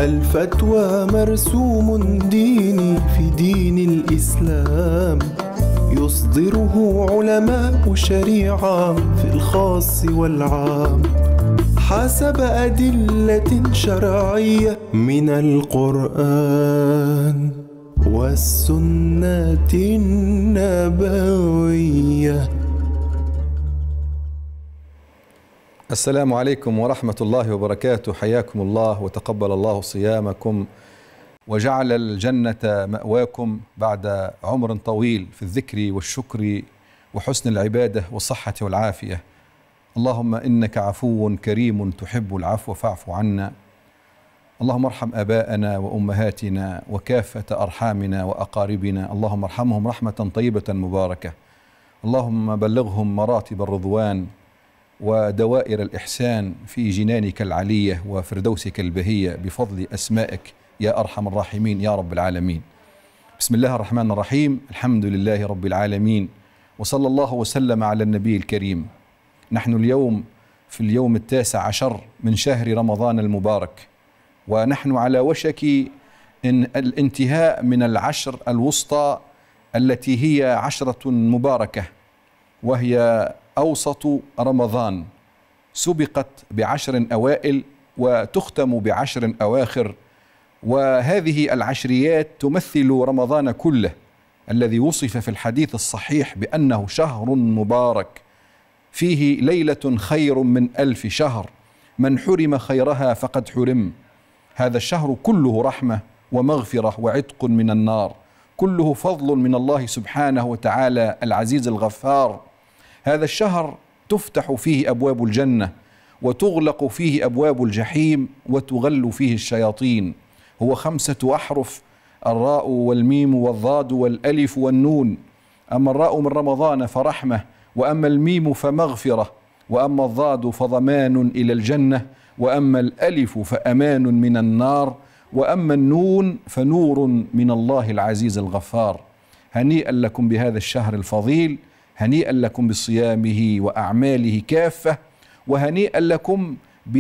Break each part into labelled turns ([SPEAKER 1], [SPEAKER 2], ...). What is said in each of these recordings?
[SPEAKER 1] الفتوى مرسوم ديني في دين الإسلام، يصدره علماء شريعة في الخاص والعام، حسب أدلة شرعية من القرآن والسنة النبوية.
[SPEAKER 2] السلام عليكم ورحمة الله وبركاته. حياكم الله وتقبل الله صيامكم وجعل الجنة مأواكم بعد عمر طويل في الذكر والشكر وحسن العبادة والصحة والعافية. اللهم إنك عفو كريم تحب العفو فاعف عنا. اللهم ارحم آباءنا وأمهاتنا وكافة أرحامنا وأقاربنا، اللهم ارحمهم رحمة طيبة مباركة. اللهم بلغهم مراتب الرضوان ودوائر الإحسان في جنانك العلية وفردوسك البهية بفضل أسمائك يا أرحم الراحمين يا رب العالمين. بسم الله الرحمن الرحيم، الحمد لله رب العالمين، وصلى الله وسلم على النبي الكريم. نحن اليوم في اليوم 19 من شهر رمضان المبارك، ونحن على وشك الانتهاء من العشر الوسطى التي هي عشرة مباركة، وهي أوسط رمضان، سبقت بعشر أوائل وتختم بعشر أواخر. وهذه العشريات تمثل رمضان كله الذي وصف في الحديث الصحيح بأنه شهر مبارك فيه ليلة خير من 1000 شهر، من حرم خيرها فقد حرم. هذا الشهر كله رحمة ومغفرة وعتق من النار، كله فضل من الله سبحانه وتعالى العزيز الغفار. هذا الشهر تفتح فيه أبواب الجنة وتغلق فيه أبواب الجحيم وتغل فيه الشياطين. هو 5 أحرف: الراء والميم والضاد والألف والنون. أما الراء من رمضان فرحمة، وأما الميم فمغفرة، وأما الضاد فضمان إلى الجنة، وأما الألف فأمان من النار، وأما النون فنور من الله العزيز الغفار. هنيئا لكم بهذا الشهر الفضيل، هنيئا لكم بصيامه وأعماله كافة، وهنيئا لكم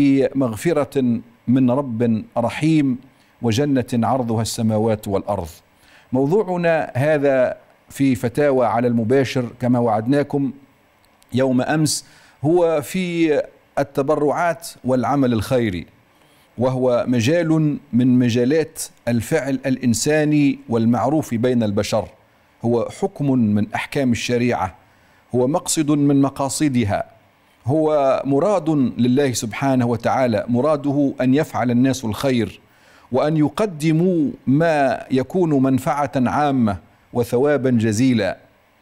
[SPEAKER 2] بمغفرة من رب رحيم وجنة عرضها السماوات والأرض. موضوعنا هذا في فتاوى على المباشر كما وعدناكم يوم أمس هو في التبرعات والعمل الخيري، وهو مجال من مجالات الفعل الإنساني والمعروف بين البشر، هو حكم من أحكام الشريعة، هو مقصد من مقاصدها، هو مراد لله سبحانه وتعالى، مراده أن يفعل الناس الخير وأن يقدموا ما يكون منفعة عامة وثوابا جزيلا.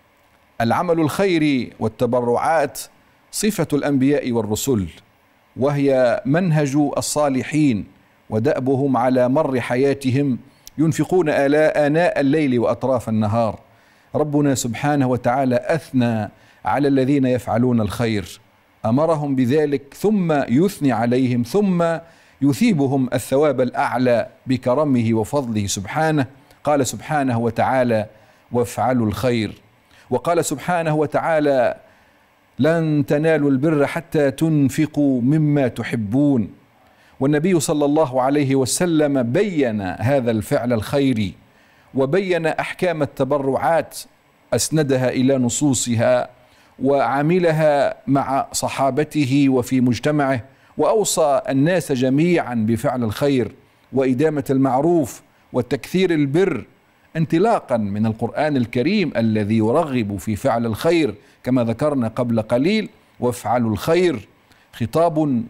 [SPEAKER 2] العمل الخيري والتبرعات صفة الأنبياء والرسل، وهي منهج الصالحين ودأبهم على مر حياتهم، ينفقون آناء الليل وأطراف النهار. ربنا سبحانه وتعالى أثنى على الذين يفعلون الخير، أمرهم بذلك ثم يثني عليهم ثم يثيبهم الثواب الأعلى بكرمه وفضله سبحانه. قال سبحانه وتعالى: وافعلوا الخير. وقال سبحانه وتعالى: لن تنالوا البر حتى تنفقوا مما تحبون. والنبي صلى الله عليه وسلم بين هذا الفعل الخيري وبين أحكام التبرعات، أسندها إلى نصوصها وعملها مع صحابته وفي مجتمعه، وأوصى الناس جميعا بفعل الخير وإدامة المعروف وتكثير البر، انطلاقا من القرآن الكريم الذي يرغب في فعل الخير كما ذكرنا قبل قليل: وافعلوا الخير. خطاب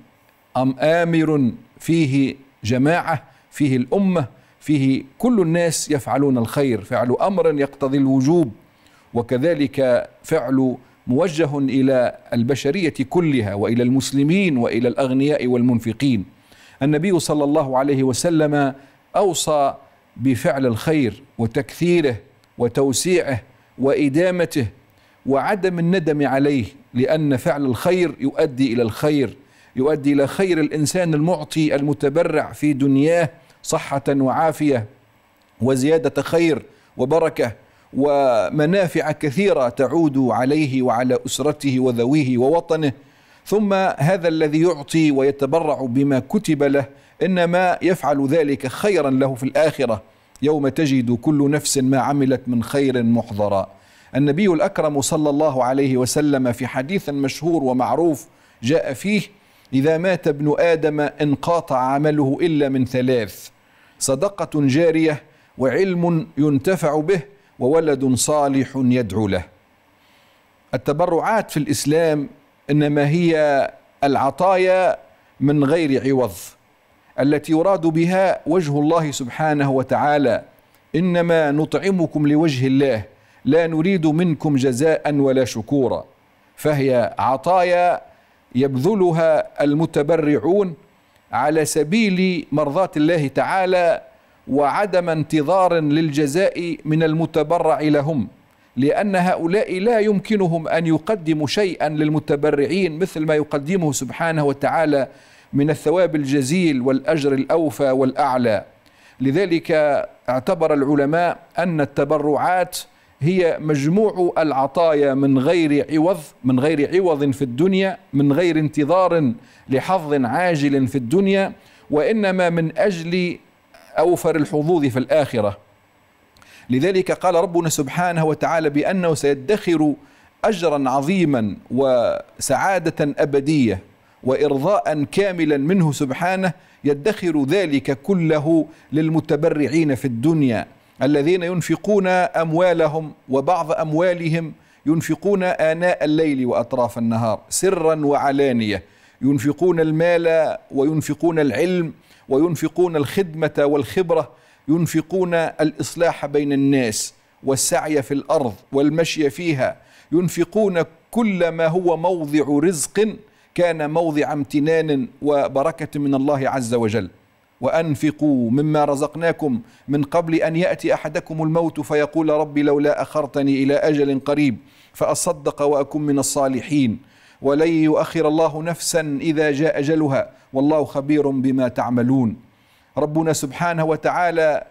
[SPEAKER 2] آمر فيه جماعة، فيه الأمة، فيه كل الناس يفعلون الخير، فعل أمر يقتضي الوجوب، وكذلك فعل موجه إلى البشرية كلها وإلى المسلمين وإلى الأغنياء والمنفقين. النبي صلى الله عليه وسلم أوصى بفعل الخير وتكثيره وتوسيعه وإدامته وعدم الندم عليه، لأن فعل الخير يؤدي إلى الخير، يؤدي إلى خير الإنسان المعطي المتبرع في دنياه صحة وعافية وزيادة خير وبركة ومنافع كثيرة تعود عليه وعلى أسرته وذويه ووطنه. ثم هذا الذي يعطي ويتبرع بما كتب له إنما يفعل ذلك خيرا له في الآخرة يوم تجد كل نفس ما عملت من خير محضرا. النبي الأكرم صلى الله عليه وسلم في حديث مشهور ومعروف جاء فيه: إذا مات ابن آدم انقطع عمله إلا من ثلاث: صدقة جارية، وعلم ينتفع به، وولد صالح يدعو له. التبرعات في الإسلام إنما هي العطايا من غير عوض التي يراد بها وجه الله سبحانه وتعالى. إنما نطعمكم لوجه الله لا نريد منكم جزاء ولا شكورا. فهي عطايا يبذلها المتبرعون على سبيل مرضاة الله تعالى وعدم انتظار للجزاء من المتبرع لهم، لأن هؤلاء لا يمكنهم أن يقدموا شيئا للمتبرعين مثل ما يقدمه سبحانه وتعالى من الثواب الجزيل والأجر الأوفى والأعلى. لذلك اعتبر العلماء أن التبرعات هي مجموع العطايا من غير عوض في الدنيا، من غير انتظار لحظ عاجل في الدنيا، وإنما من أجل أوفر الحظوظ في الآخرة. لذلك قال ربنا سبحانه وتعالى بأنه سيدخر أجرا عظيما وسعادة أبدية وإرضاء كاملا منه سبحانه، يدخر ذلك كله للمتبرعين في الدنيا الذين ينفقون أموالهم وبعض أموالهم ينفقون آناء الليل وأطراف النهار سرا وعلانية، ينفقون المال وينفقون العلم وينفقون الخدمة والخبرة، ينفقون الإصلاح بين الناس والسعي في الأرض والمشي فيها، ينفقون كل ما هو موضع رزق كان موضع امتنان وبركة من الله عز وجل. وأنفقوا مما رزقناكم من قبل أن يأتي أحدكم الموت فيقول ربي لولا أخرتني إلى أجل قريب فأصدق وأكن من الصالحين ولن يؤخر الله نفسا إذا جاء أجلها والله خبير بما تعملون. ربنا سبحانه وتعالى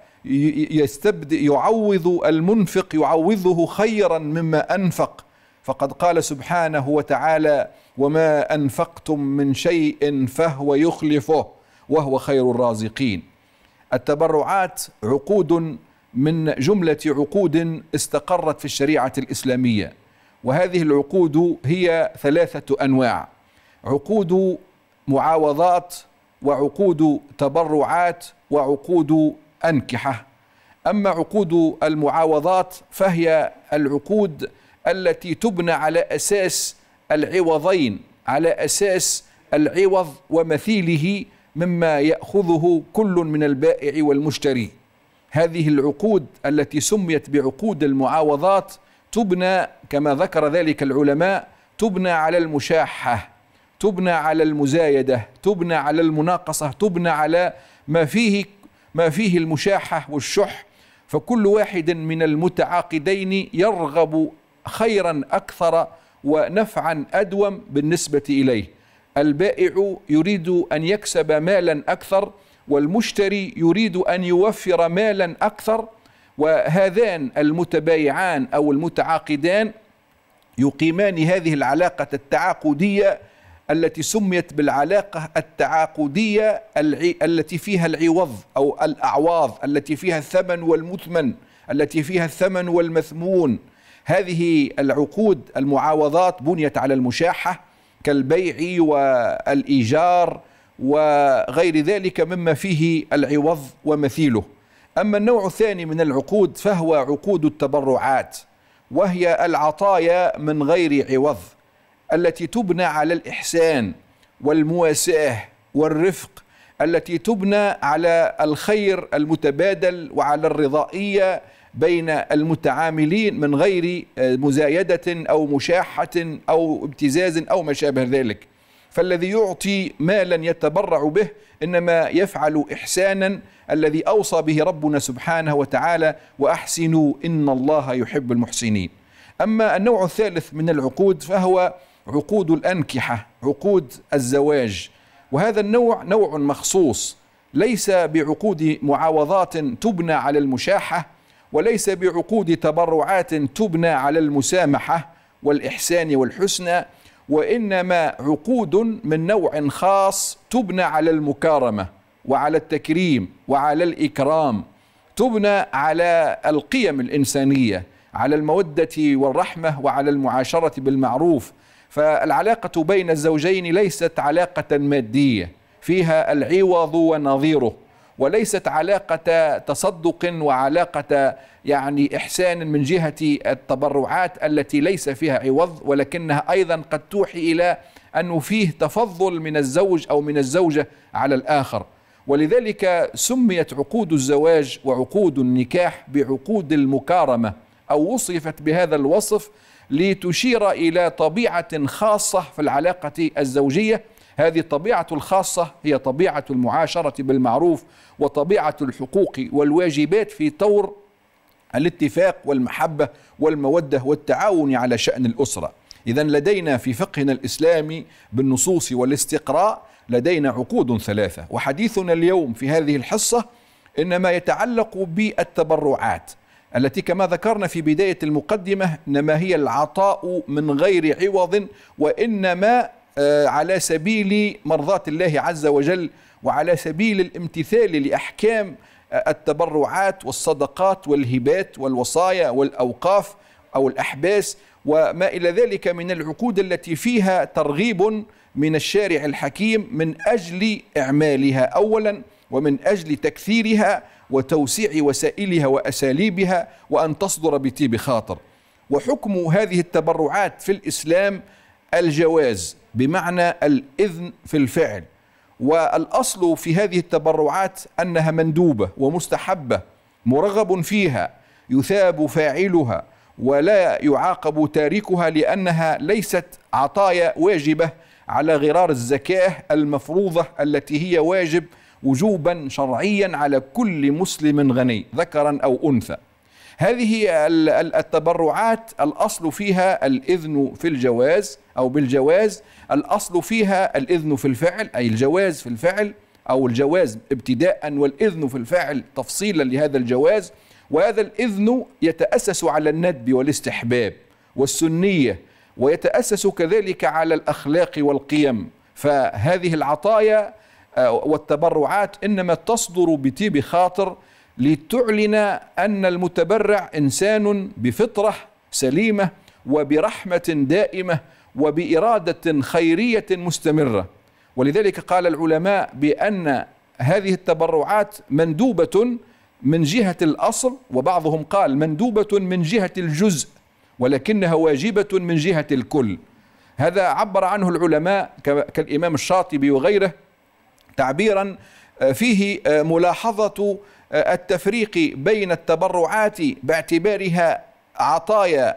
[SPEAKER 2] يعوض المنفق، يعوضه خيرا مما أنفق، فقد قال سبحانه وتعالى: وما أنفقتم من شيء فهو يخلفه وهو خير الرازقين. التبرعات عقود من جملة عقود استقرت في الشريعة الإسلامية، وهذه العقود هي 3 أنواع: عقود معاوضات، وعقود تبرعات، وعقود أنكحة. أما عقود المعاوضات فهي العقود التي تبنى على أساس العوضين، على أساس العوض ومثيله مما يأخذه كل من البائع والمشتري. هذه العقود التي سميت بعقود المعاوضات تبنى كما ذكر ذلك العلماء، تبنى على المشاحة، تبنى على المزايدة، تبنى على المناقصة، تبنى على ما فيه المشاحة والشح. فكل واحد من المتعاقدين يرغب خيرا أكثر ونفعا أدوم بالنسبة إليه. البائع يريد أن يكسب مالا أكثر، والمشتري يريد أن يوفر مالا أكثر، وهذان المتبايعان أو المتعاقدان يقيمان هذه العلاقة التعاقدية التي سميت بالعلاقة التعاقدية التي فيها العوض أو الأعواض، التي فيها الثمن والمثمن، التي فيها الثمن والمثمون. هذه العقود المعاوضات بنيت على المشاحة كالبيع والإيجار وغير ذلك مما فيه العوض ومثيله. أما النوع الثاني من العقود فهو عقود التبرعات، وهي العطايا من غير عوض التي تبنى على الإحسان والمواساة والرفق، التي تبنى على الخير المتبادل وعلى الرضائية بين المتعاملين من غير مزايدة أو مشاحة أو ابتزاز أو ما شابه ذلك. فالذي يعطي مالا يتبرع به إنما يفعل إحسانا الذي أوصى به ربنا سبحانه وتعالى: وأحسنوا إن الله يحب المحسنين. أما النوع الثالث من العقود فهو عقود الأنكحة، عقود الزواج، وهذا النوع نوع مخصوص، ليس بعقود معاوضات تبنى على المشاحة، وليس بعقود تبرعات تبنى على المسامحة والإحسان والحسنى، وإنما عقود من نوع خاص تبنى على المكارمة وعلى التكريم وعلى الإكرام، تبنى على القيم الإنسانية، على المودة والرحمة وعلى المعاشرة بالمعروف. فالعلاقة بين الزوجين ليست علاقة مادية فيها العوض ونظيره، وليست علاقة تصدق وعلاقة يعني إحسان من جهة التبرعات التي ليس فيها عوض، ولكنها أيضا قد توحي إلى أنه فيه تفضل من الزوج أو من الزوجة على الآخر. ولذلك سميت عقود الزواج وعقود النكاح بعقود المكارمة، أو وصفت بهذا الوصف لتشير إلى طبيعة خاصة في العلاقة الزوجية. هذه الطبيعة الخاصة هي طبيعة المعاشرة بالمعروف وطبيعة الحقوق والواجبات في طور الاتفاق والمحبة والمودة والتعاون على شأن الأسرة. إذن لدينا في فقهنا الإسلامي بالنصوص والاستقراء لدينا عقود ثلاثة، وحديثنا اليوم في هذه الحصة إنما يتعلق بالتبرعات التي كما ذكرنا في بداية المقدمة إنما هي العطاء من غير عوض، وإنما على سبيل مرضاة الله عز وجل وعلى سبيل الامتثال لأحكام التبرعات والصدقات والهبات والوصايا والأوقاف أو الأحباس وما إلى ذلك من العقود التي فيها ترغيب من الشارع الحكيم من أجل إعمالها أولا، ومن أجل تكثيرها وتوسيع وسائلها وأساليبها، وأن تصدر بطيب خاطر. وحكم هذه التبرعات في الإسلام الجواز، بمعنى الإذن في الفعل. والأصل في هذه التبرعات أنها مندوبة ومستحبة مرغب فيها، يثاب فاعلها ولا يعاقب تاركها، لأنها ليست عطايا واجبة على غرار الزكاة المفروضة التي هي واجب وجوبا شرعيا على كل مسلم غني ذكرا أو أنثى. هذه التبرعات الأصل فيها الإذن في الجواز أو بالجواز، الأصل فيها الإذن في الفعل أي الجواز في الفعل أو الجواز ابتداء والإذن في الفعل تفصيلا لهذا الجواز. وهذا الإذن يتأسس على الندب والاستحباب والسنية، ويتأسس كذلك على الأخلاق والقيم. فهذه العطايا والتبرعات إنما تصدر بطيب خاطر لتعلن أن المتبرع إنسان بفطرة سليمة وبرحمة دائمة وبإرادة خيرية مستمرة. ولذلك قال العلماء بأن هذه التبرعات مندوبة من جهة الأصل، وبعضهم قال مندوبة من جهة الجزء، ولكنها واجبة من جهة الكل. هذا عبر عنه العلماء كالإمام الشاطبي وغيره تعبيرا فيه ملاحظة التفريق بين التبرعات باعتبارها عطايا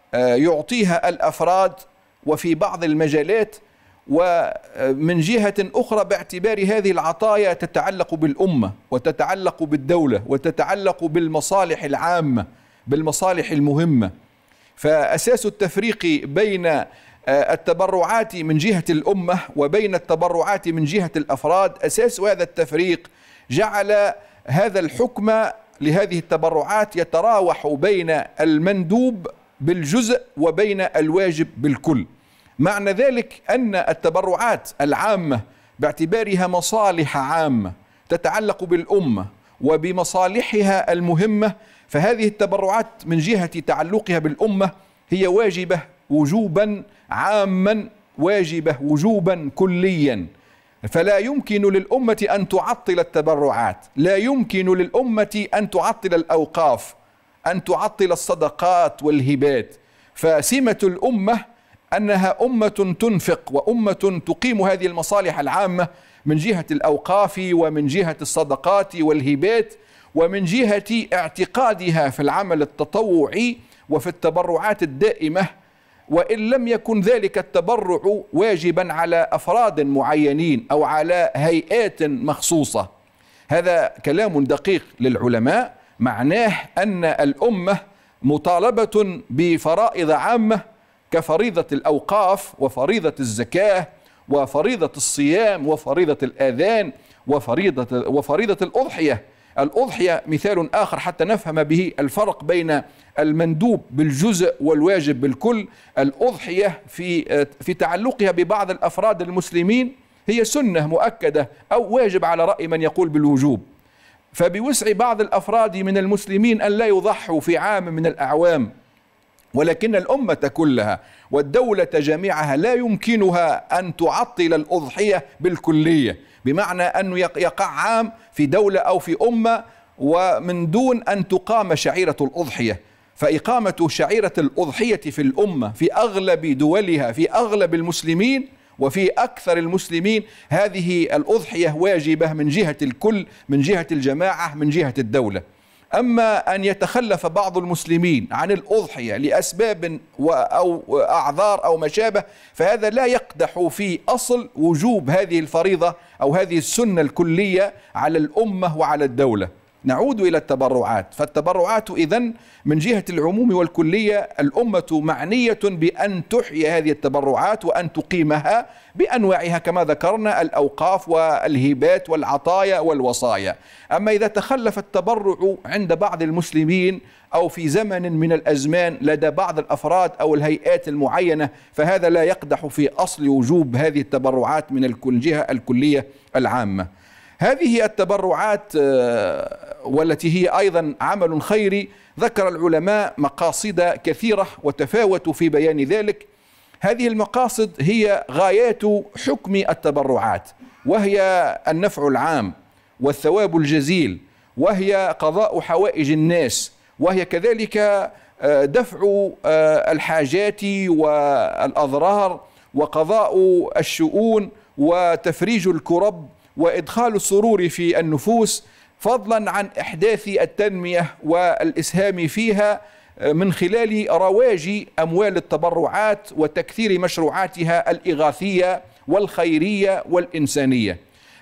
[SPEAKER 2] يعطيها الأفراد وفي بعض المجالات، ومن جهة أخرى باعتبار هذه العطايا تتعلق بالأمة وتتعلق بالدولة وتتعلق بالمصالح العامة بالمصالح المهمة. فأساس التفريق بين التبرعات من جهة الأمة وبين التبرعات من جهة الأفراد، أساس هذا التفريق جعل هذا الحكم لهذه التبرعات يتراوح بين المندوب بالجزء وبين الواجب بالكل. معنى ذلك أن التبرعات العامة باعتبارها مصالح عامة تتعلق بالأمة وبمصالحها المهمة، فهذه التبرعات من جهة تعلقها بالأمة هي واجبة وجوبا عاما، واجبة وجوبا كليا. فلا يمكن للأمة أن تعطل التبرعات، لا يمكن للأمة أن تعطل الأوقاف، أن تعطل الصدقات والهبات. فسمة الأمة أنها أمة تنفق وأمة تقيم هذه المصالح العامة من جهة الأوقاف ومن جهة الصدقات والهبات ومن جهة اعتقادها في العمل التطوعي وفي التبرعات الدائمة، وإن لم يكن ذلك التبرع واجبا على أفراد معينين أو على هيئات مخصوصة. هذا كلام دقيق للعلماء، معناه أن الأمة مطالبة بفرائض عامة كفريضة الأوقاف وفريضة الزكاة وفريضة الصيام وفريضة الآذان وفريضة الأضحية. الأضحية مثال آخر حتى نفهم به الفرق بين المندوب بالجزء والواجب بالكل. الأضحية في تعلقها ببعض الأفراد المسلمين هي سنة مؤكدة أو واجب على رأي من يقول بالوجوب. فبوسع بعض الأفراد من المسلمين أن لا يضحوا في عام من الأعوام، ولكن الأمة كلها والدولة جميعها لا يمكنها أن تعطل الأضحية بالكلية، بمعنى أنه يقع عام في دولة أو في أمة ومن دون أن تقام شعيرة الأضحية. فإقامة شعيرة الأضحية في الأمة في أغلب دولها في أغلب المسلمين وفي أكثر المسلمين هذه الأضحية واجبة من جهة الكل، من جهة الجماعة، من جهة الدولة. أما أن يتخلف بعض المسلمين عن الأضحية لأسباب أو أعذار أو ما شابه، فهذا لا يقدح في أصل وجوب هذه الفريضة أو هذه السنة الكلية على الأمة وعلى الدولة. نعود إلى التبرعات. فالتبرعات إذن من جهة العموم والكلية الأمة معنية بأن تحيي هذه التبرعات وأن تقيمها بأنواعها كما ذكرنا، الأوقاف والهبات والعطايا والوصايا. أما إذا تخلف التبرع عند بعض المسلمين أو في زمن من الأزمان لدى بعض الأفراد أو الهيئات المعينة، فهذا لا يقدح في أصل وجوب هذه التبرعات من الجهة الكلية العامة. هذه التبرعات والتي هي أيضا عمل خيري، ذكر العلماء مقاصد كثيرة وتفاوتوا في بيان ذلك. هذه المقاصد هي غايات حكم التبرعات، وهي النفع العام والثواب الجزيل، وهي قضاء حوائج الناس، وهي كذلك دفع الحاجات والأضرار وقضاء الشؤون وتفريج الكرب وإدخال السرور في النفوس، فضلا عن إحداث التنمية والإسهام فيها من خلال رواج أموال التبرعات وتكثير مشروعاتها الإغاثية والخيرية والإنسانية.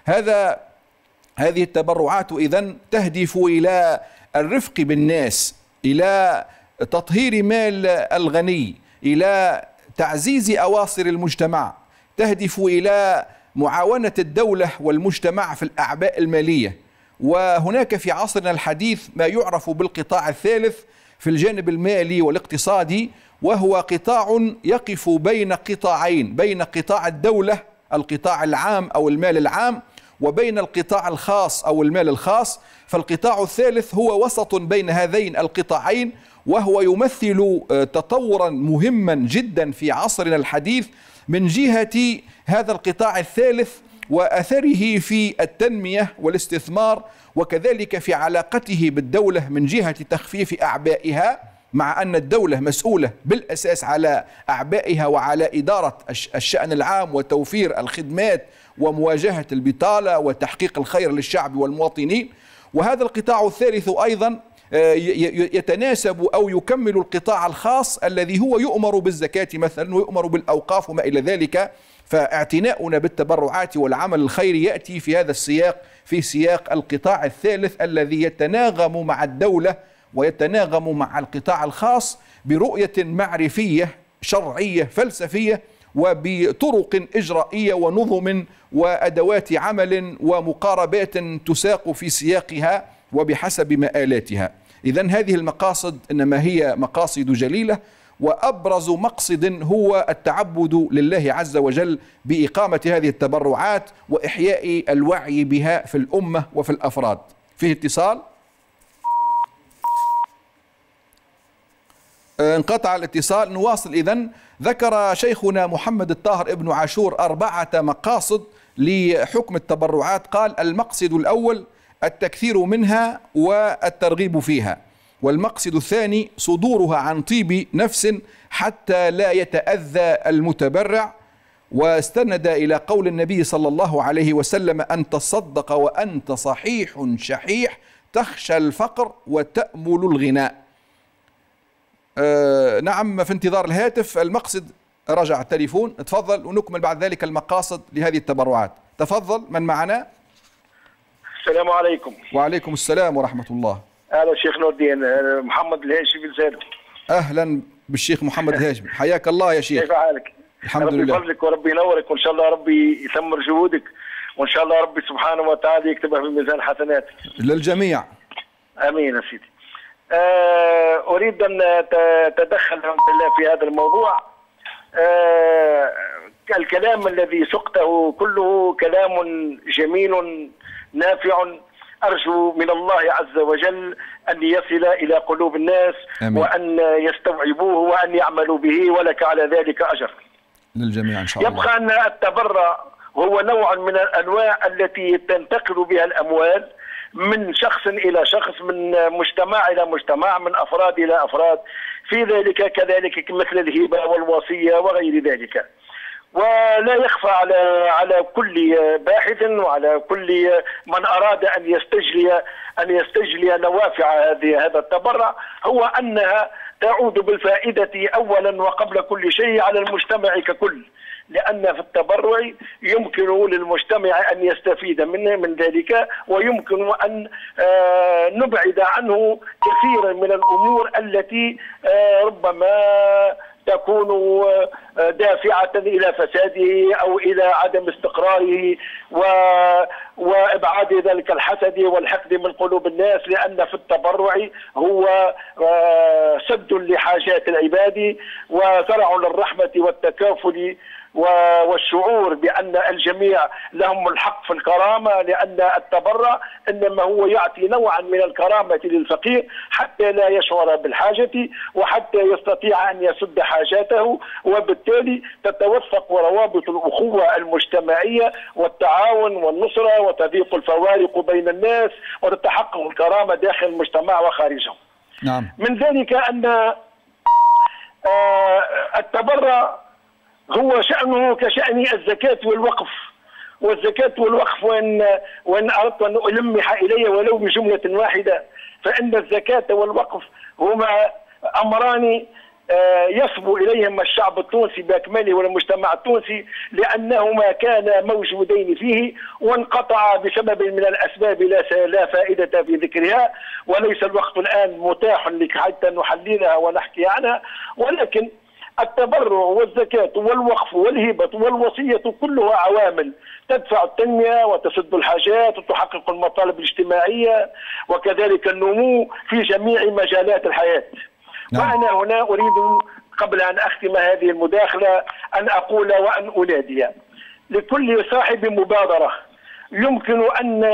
[SPEAKER 2] هذه التبرعات إذن تهدف إلى الرفق بالناس، إلى تطهير مال الغني، إلى تعزيز أواصر المجتمع، تهدف إلى معاونة الدولة والمجتمع في الأعباء المالية. وهناك في عصرنا الحديث ما يعرف بالقطاع الثالث في الجانب المالي والاقتصادي، وهو قطاع يقف بين قطاعين، بين قطاع الدولة القطاع العام أو المال العام، وبين القطاع الخاص أو المال الخاص. فالقطاع الثالث هو وسط بين هذين القطاعين، وهو يمثل تطورا مهما جدا في عصرنا الحديث من جهة هذا القطاع الثالث وأثره في التنمية والاستثمار، وكذلك في علاقته بالدولة من جهة تخفيف أعبائها، مع أن الدولة مسؤولة بالأساس على أعبائها وعلى إدارة الشأن العام وتوفير الخدمات ومواجهة البطالة وتحقيق الخير للشعب والمواطنين. وهذا القطاع الثالث أيضا يتناسب أو يكمل القطاع الخاص الذي هو يؤمر بالزكاة مثلا ويؤمر بالأوقاف وما إلى ذلك. فاعتناؤنا بالتبرعات والعمل الخيري يأتي في هذا السياق، في سياق القطاع الثالث الذي يتناغم مع الدولة ويتناغم مع القطاع الخاص برؤية معرفية شرعية فلسفية وبطرق إجرائية ونظم وأدوات عمل ومقاربات تساق في سياقها وبحسب مآلاتها. إذن هذه المقاصد إنما هي مقاصد جليلة، وأبرز مقصد هو التعبد لله عز وجل بإقامة هذه التبرعات وإحياء الوعي بها في الأمة وفي الأفراد. فيه اتصال؟ انقطع الاتصال. نواصل إذن. ذكر شيخنا محمد الطاهر ابن عاشور 4 مقاصد لحكم التبرعات. قال: المقصد الأول التكثير منها والترغيب فيها، والمقصد الثاني صدورها عن طيب نفس حتى لا يتأذى المتبرع، واستند إلى قول النبي صلى الله عليه وسلم: أن تصدق وأنت صحيح شحيح تخشى الفقر وتأمل الغناء. نعم، في انتظار الهاتف. المقصد رجع التليفون، تفضل ونكمل بعد ذلك المقاصد لهذه التبرعات. تفضل، من معنا؟
[SPEAKER 3] السلام عليكم.
[SPEAKER 2] وعليكم السلام ورحمة الله.
[SPEAKER 3] أهلا شيخ نور الدين، محمد الهاشمي بلسانه.
[SPEAKER 2] أهلا بالشيخ محمد الهاشمي، حياك الله يا شيخ.
[SPEAKER 3] كيف حالك؟
[SPEAKER 2] الحمد لله.
[SPEAKER 3] ربي يفضلك وربي ينورك، وإن شاء الله ربي يثمر جهودك، وإن شاء الله ربي سبحانه وتعالى يكتبها في ميزان حسناتك
[SPEAKER 2] للجميع.
[SPEAKER 3] آمين يا سيدي. أريد أن أتدخل في هذا الموضوع. الكلام الذي سقته كله كلام جميل نافع، أرجو من الله عز وجل أن يصل إلى قلوب الناس. آمين. وأن يستوعبوه وأن يعملوا به، ولك على ذلك أجر
[SPEAKER 2] للجميع إن شاء الله.
[SPEAKER 3] يبقى أن التبرع هو نوع من الأنواع التي تنتقل بها الأموال من شخص إلى شخص، من مجتمع إلى مجتمع، من أفراد إلى أفراد، في ذلك كذلك مثل الهبة والوصية وغير ذلك. ولا يخفى على كل باحث وعلى كل من أراد أن يستجلي نوافع هذا التبرع هو أنها تعود بالفائدة أولا وقبل كل شيء على المجتمع ككل، لأن في التبرع يمكن للمجتمع أن يستفيد من ذلك، ويمكن أن نبعد عنه كثيرا من الأمور التي ربما تكون دافعة إلى فساده أو إلى عدم استقراره وإبعاد ذلك الحسد والحقد من قلوب الناس، لأن في التبرع هو سد لحاجات العباد وزرع للرحمة والتكافل والشعور بأن الجميع لهم الحق في الكرامة، لأن التبرع إنما هو يعطي نوعا من الكرامة للفقير حتى لا يشعر بالحاجة وحتى يستطيع أن يسد حاجاته، وبالتالي تتوثق روابط الأخوة المجتمعية والتعاون والنصرة، وتضيق الفوارق بين الناس، وتتحقق الكرامة داخل المجتمع وخارجه.
[SPEAKER 2] نعم.
[SPEAKER 3] من ذلك أن التبرع هو شأنه كشأن الزكاة والوقف، والزكاة والوقف وإن أردت أن ألمح إليه ولو بجملة واحدة، فإن الزكاة والوقف هما أمران يصبو إليهما الشعب التونسي بأكمله والمجتمع التونسي، لأنهما كانا موجودين فيه وانقطعا بسبب من الأسباب لا فائدة في ذكرها، وليس الوقت الآن متاح حتى نحللها ونحكي عنها. ولكن التبرع والزكاة والوقف والهبة والوصية كلها عوامل تدفع التنمية وتسد الحاجات وتحقق المطالب الاجتماعية وكذلك النمو في جميع مجالات الحياة. وأنا هنا أريد قبل أن أختم هذه المداخلة أن أقول وأن أنادي لكل صاحب مبادرة يمكن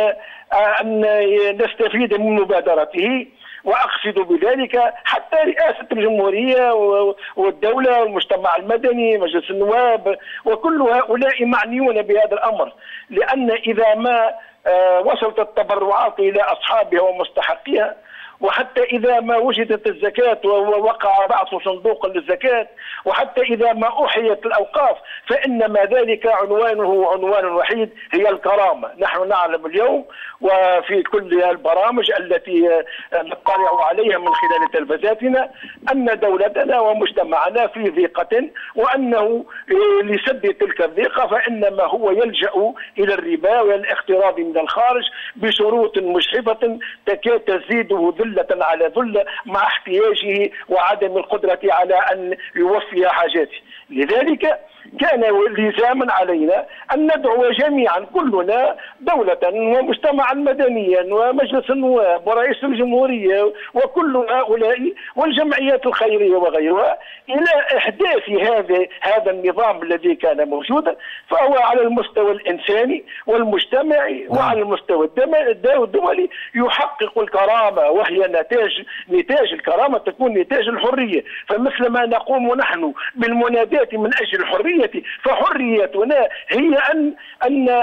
[SPEAKER 3] أن نستفيد من مبادرته، وأقصد بذلك حتى رئاسة الجمهورية والدولة والمجتمع المدني مجلس النواب وكل هؤلاء معنيون بهذا الأمر، لأن إذا ما وصلت التبرعات إلى أصحابها ومستحقيها، وحتى إذا ما وجدت الزكاة ووقع بعث صندوق للزكاة، وحتى إذا ما أحيت الأوقاف، فإنما ذلك عنوانه عنوان وحيد، هي الكرامة. نحن نعلم اليوم وفي كل البرامج التي نطلع عليها من خلال تلفزاتنا أن دولتنا ومجتمعنا في ضيقة، وأنه لسد تلك الضيقة فإنما هو يلجأ إلى الربا والاقتراض من الخارج بشروط مجحفة تكاد تزيده ذلة على ذلة مع احتياجه وعدم القدرة على أن يوفي حاجاته. لذلك كان لزاما علينا أن ندعو جميعا كلنا دولة ومجتمعا مدنيا ومجلس النواب ورئيس الجمهورية وكل هؤلاء والجمعيات الخيرية وغيرها إلى إحداث هذا النظام الذي كان موجودا، فهو على المستوى الإنساني والمجتمعي وعلى المستوى الدولي يحقق الكرامة، وهي نتاج الكرامة تكون نتاج الحرية. فمثل ما نقوم نحن بالمنادات من أجل الحرية، فحريتنا هي أن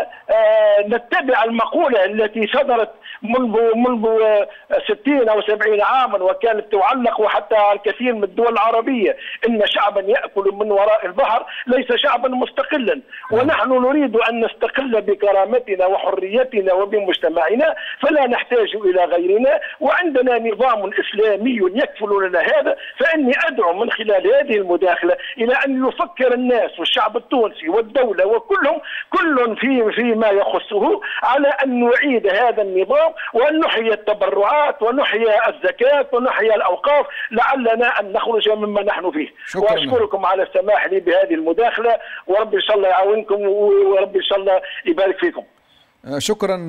[SPEAKER 3] نتبع المقولة التي صدرت منذ 60 أو 70 عاما وكانت تعلق وحتى على الكثير من الدول العربية، إن شعبا يأكل من وراء البحر ليس شعبا مستقلا. ونحن نريد أن نستقل بكرامتنا وحريتنا وبمجتمعنا، فلا نحتاج إلى غيرنا، وعندنا نظام إسلامي يكفل لنا هذا. فإني أدعو من خلال هذه المداخلة إلى أن يفكر الناس والشعب التونسي والدولة وكلهم كل فيما يخصه على أن نعيد هذا النظام وأن نحيي التبرعات ونحيي الزكاة ونحيي الأوقاف لعلنا أن نخرج مما نحن فيه. وأشكركم على السماح لي بهذه المداخلة، ورب إن شاء الله يعاونكم ورب إن شاء الله يبارك فيكم.
[SPEAKER 2] شكرا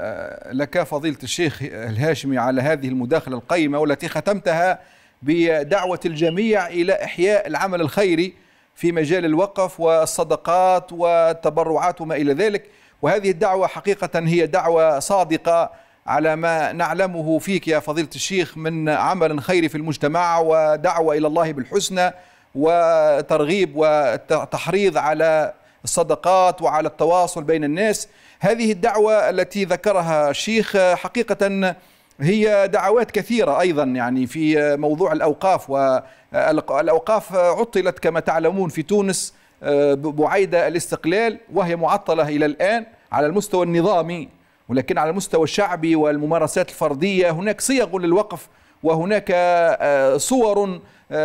[SPEAKER 2] لك فضيلة الشيخ الهاشمي على هذه المداخلة القيمة والتي ختمتها بدعوة الجميع إلى إحياء العمل الخيري في مجال الوقف والصدقات والتبرعات وما إلى ذلك. وهذه الدعوة حقيقة هي دعوة صادقة على ما نعلمه فيك يا فضيلة الشيخ من عمل خيري في المجتمع، ودعوة إلى الله بالحسنى، وترغيب وتحريض على الصدقات وعلى التواصل بين الناس. هذه الدعوة التي ذكرها الشيخ حقيقة هي دعوات كثيرة أيضا، يعني في موضوع الأوقاف. والأوقاف عطلت كما تعلمون في تونس بعيدة الاستقلال، وهي معطلة إلى الآن على المستوى النظامي، ولكن على المستوى الشعبي والممارسات الفردية هناك صيغ للوقف، وهناك صور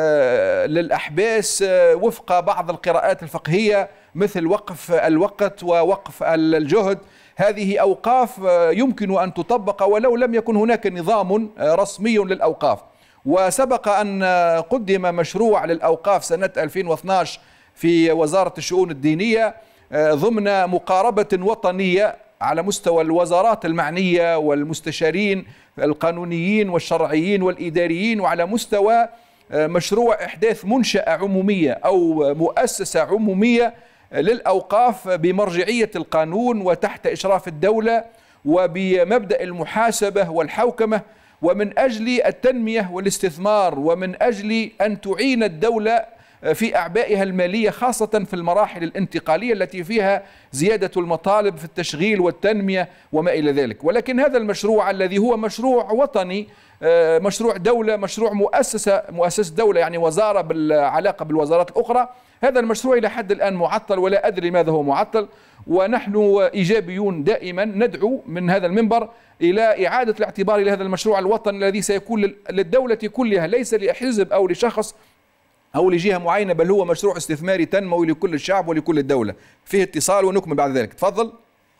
[SPEAKER 2] للأحباس وفق بعض القراءات الفقهية، مثل وقف الوقت ووقف الجهد. هذه أوقاف يمكن أن تطبق ولو لم يكن هناك نظام رسمي للأوقاف. وسبق أن قدم مشروع للأوقاف سنة 2012 في وزارة الشؤون الدينية ضمن مقاربة وطنية على مستوى الوزارات المعنية والمستشارين القانونيين والشرعيين والإداريين، وعلى مستوى مشروع إحداث منشأة عمومية أو مؤسسة عمومية للأوقاف بمرجعية القانون وتحت إشراف الدولة وبمبدأ المحاسبة والحوكمة، ومن أجل التنمية والاستثمار، ومن أجل أن تعين الدولة في أعبائها المالية، خاصة في المراحل الانتقالية التي فيها زيادة المطالب في التشغيل والتنمية وما إلى ذلك. ولكن هذا المشروع الذي هو مشروع وطني، مشروع دولة، مشروع مؤسسة دولة، يعني وزارة بالعلاقة بالوزارات الأخرى، هذا المشروع إلى حد الآن معطل، ولا أدري لماذا هو معطل. ونحن إيجابيون دائما ندعو من هذا المنبر إلى إعادة الاعتبار لهذا المشروع الوطني الذي سيكون للدولة كلها، ليس لحزب أو لشخص أو لجهة معينة، بل هو مشروع استثماري تنموي لكل الشعب ولكل الدولة. فيه اتصال ونكمل بعد ذلك. تفضل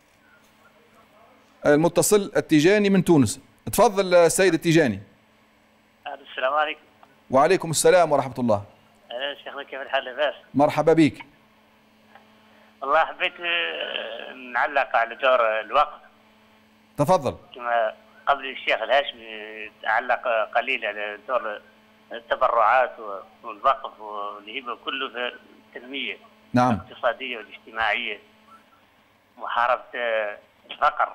[SPEAKER 2] المتصل التيجاني من تونس. تفضل السيد التيجاني.
[SPEAKER 4] السلام عليكم.
[SPEAKER 2] وعليكم السلام ورحمة الله.
[SPEAKER 4] شيخنا كيف الحال؟ لاباس؟
[SPEAKER 2] مرحبا بك.
[SPEAKER 4] والله حبيت نعلق على دور الوقف.
[SPEAKER 2] تفضل.
[SPEAKER 4] كما قبل الشيخ الهاشمي تعلق قليل على دور التبرعات والوقف والهبة كله في التنمية.
[SPEAKER 2] نعم.
[SPEAKER 4] الاقتصادية والاجتماعية، محاربة الفقر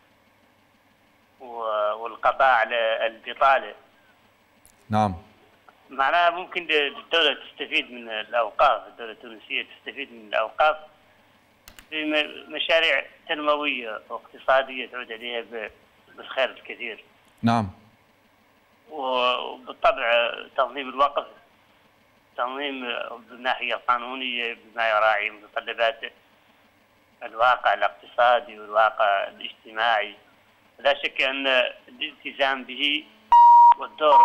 [SPEAKER 4] والقضاء على البطالة.
[SPEAKER 2] نعم.
[SPEAKER 4] معناها ممكن الدولة تستفيد من الأوقاف، الدولة التونسية تستفيد من الأوقاف في مشاريع تنموية واقتصادية تعود عليها بالخير الكثير.
[SPEAKER 2] نعم.
[SPEAKER 4] وبالطبع تنظيم الوقف تنظيم بالناحية القانونية بما يراعي متطلبات الواقع الاقتصادي والواقع الاجتماعي. لا شك أن الالتزام به والدور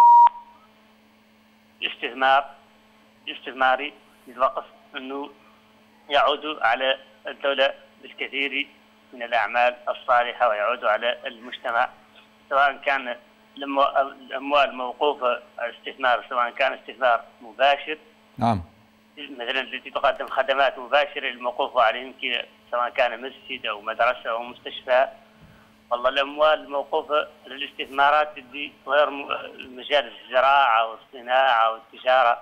[SPEAKER 4] الاستثماري للوقف أنه يعود على الدولة بالكثير من الأعمال الصالحة، ويعود على المجتمع، سواء كان الأموال موقوفة استثمار، سواء كان استثمار مباشر.
[SPEAKER 2] نعم.
[SPEAKER 4] مثلا التي تقدم خدمات مباشرة الموقوفة عليهم، سواء كان مسجد أو مدرسة أو مستشفى. والله الأموال الموقوفة للاستثمارات اللي غير مجال الزراعة والصناعة والتجارة،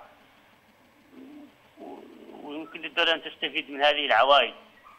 [SPEAKER 4] ويمكن للدولة أن تستفيد من هذه العوائد،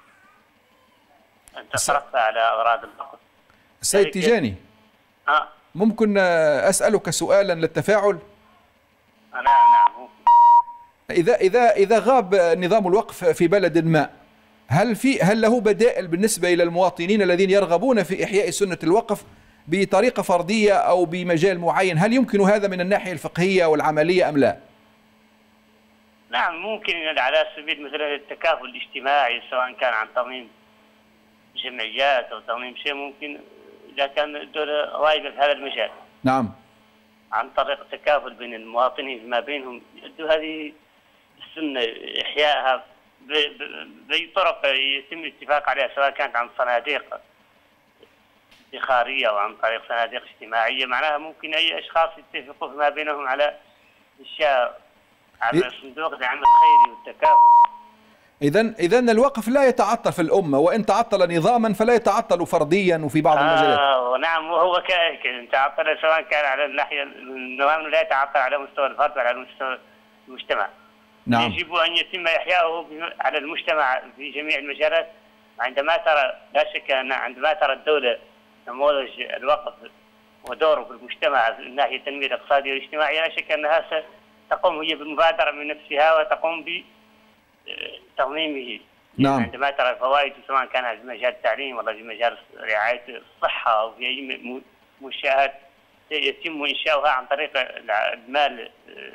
[SPEAKER 4] أن تصرفها على أغراض الوقف.
[SPEAKER 2] السيد تيجاني، ممكن أسألك سؤالا للتفاعل؟
[SPEAKER 4] نعم ممكن.
[SPEAKER 2] إذا غاب نظام الوقف في بلد ما، هل له بدائل بالنسبة إلى المواطنين الذين يرغبون في إحياء سنة الوقف بطريقة فردية أو بمجال معين؟ هل يمكن هذا من الناحية الفقهية والعملية أم لا؟
[SPEAKER 4] نعم ممكن، على سبيل مثلا التكافل الاجتماعي، سواء كان عن تنظيم جمعيات أو تنظيم شيء، ممكن إذا كان الدولة راغبة في هذا المجال.
[SPEAKER 2] نعم.
[SPEAKER 4] عن طريق التكافل بين المواطنين فيما بينهم، يؤدوا هذه السنة إحيائها بأي طرق يتم الاتفاق عليها، سواء كانت عن صناديق ادخارية أو عن طريق صناديق اجتماعية. معناها ممكن أي أشخاص يتفقوا فيما بينهم على أشياء، على صندوق دعم الخيري والتكافل.
[SPEAKER 2] إذا الوقف لا يتعطل في الأمة، وإن تعطل نظاما فلا يتعطل فرديا وفي بعض المجالات.
[SPEAKER 4] نعم، وهو كذلك إن تعطل سواء كان على الناحية النظام لا يتعطل على مستوى الفرد ولا على مستوى المجتمع.
[SPEAKER 2] نعم.
[SPEAKER 4] يجب أن يتم إحياؤه على المجتمع في جميع المجالات. عندما ترى لا شك أن عندما ترى الدولة نموذج الوقف ودوره في المجتمع من ناحية التنمية الاقتصادية والاجتماعية، لا شك أنها ستقوم هي بالمبادرة من نفسها وتقوم بتنظيمه.
[SPEAKER 2] نعم.
[SPEAKER 4] عندما ترى الفوائد سواء كانت في مجال التعليم ولا في مجال رعاية الصحة أو في أي منشآت يتم إنشاؤها عن طريق المال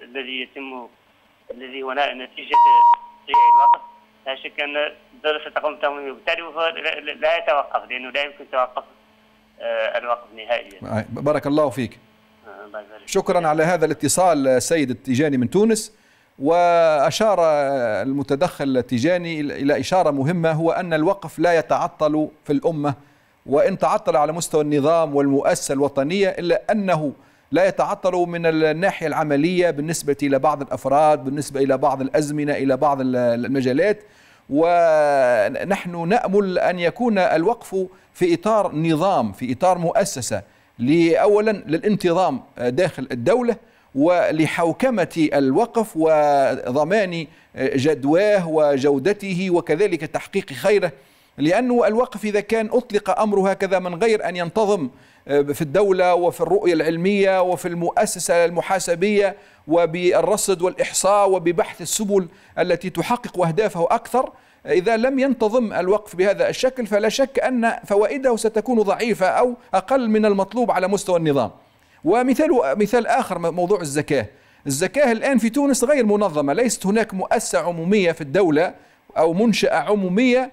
[SPEAKER 4] الذي هو نتيجة ضياع الوقت، لا شك أن الدولة ستقوم بتنظيمه، وبالتالي لا يتوقف، لأنه لا يمكن توقف الوقف نهائيا.
[SPEAKER 2] بارك الله فيك. شكرا على هذا الاتصال سيد التيجاني من تونس. وأشار المتدخل التيجاني إلى إشارة مهمة، هو أن الوقف لا يتعطل في الأمة، وإن تعطل على مستوى النظام والمؤسسة الوطنية إلا أنه لا يتعطل من الناحية العملية بالنسبة إلى بعض الأفراد، بالنسبة إلى بعض الأزمنة، إلى بعض المجالات. ونحن نأمل أن يكون الوقف في إطار نظام، في إطار مؤسسة، أولا للانتظام داخل الدولة، ولحوكمة الوقف وضمان جدواه وجودته وكذلك تحقيق خيره. لأنه الوقف إذا كان أطلق أمره هكذا من غير أن ينتظم في الدولة وفي الرؤية العلمية وفي المؤسسة المحاسبية وبالرصد والإحصاء وببحث السبل التي تحقق أهدافه أكثر، إذا لم ينتظم الوقف بهذا الشكل فلا شك أن فوائده ستكون ضعيفة أو أقل من المطلوب على مستوى النظام. ومثال آخر موضوع الزكاة. الزكاة الآن في تونس غير منظمة، ليست هناك مؤسسة عمومية في الدولة أو منشأة عمومية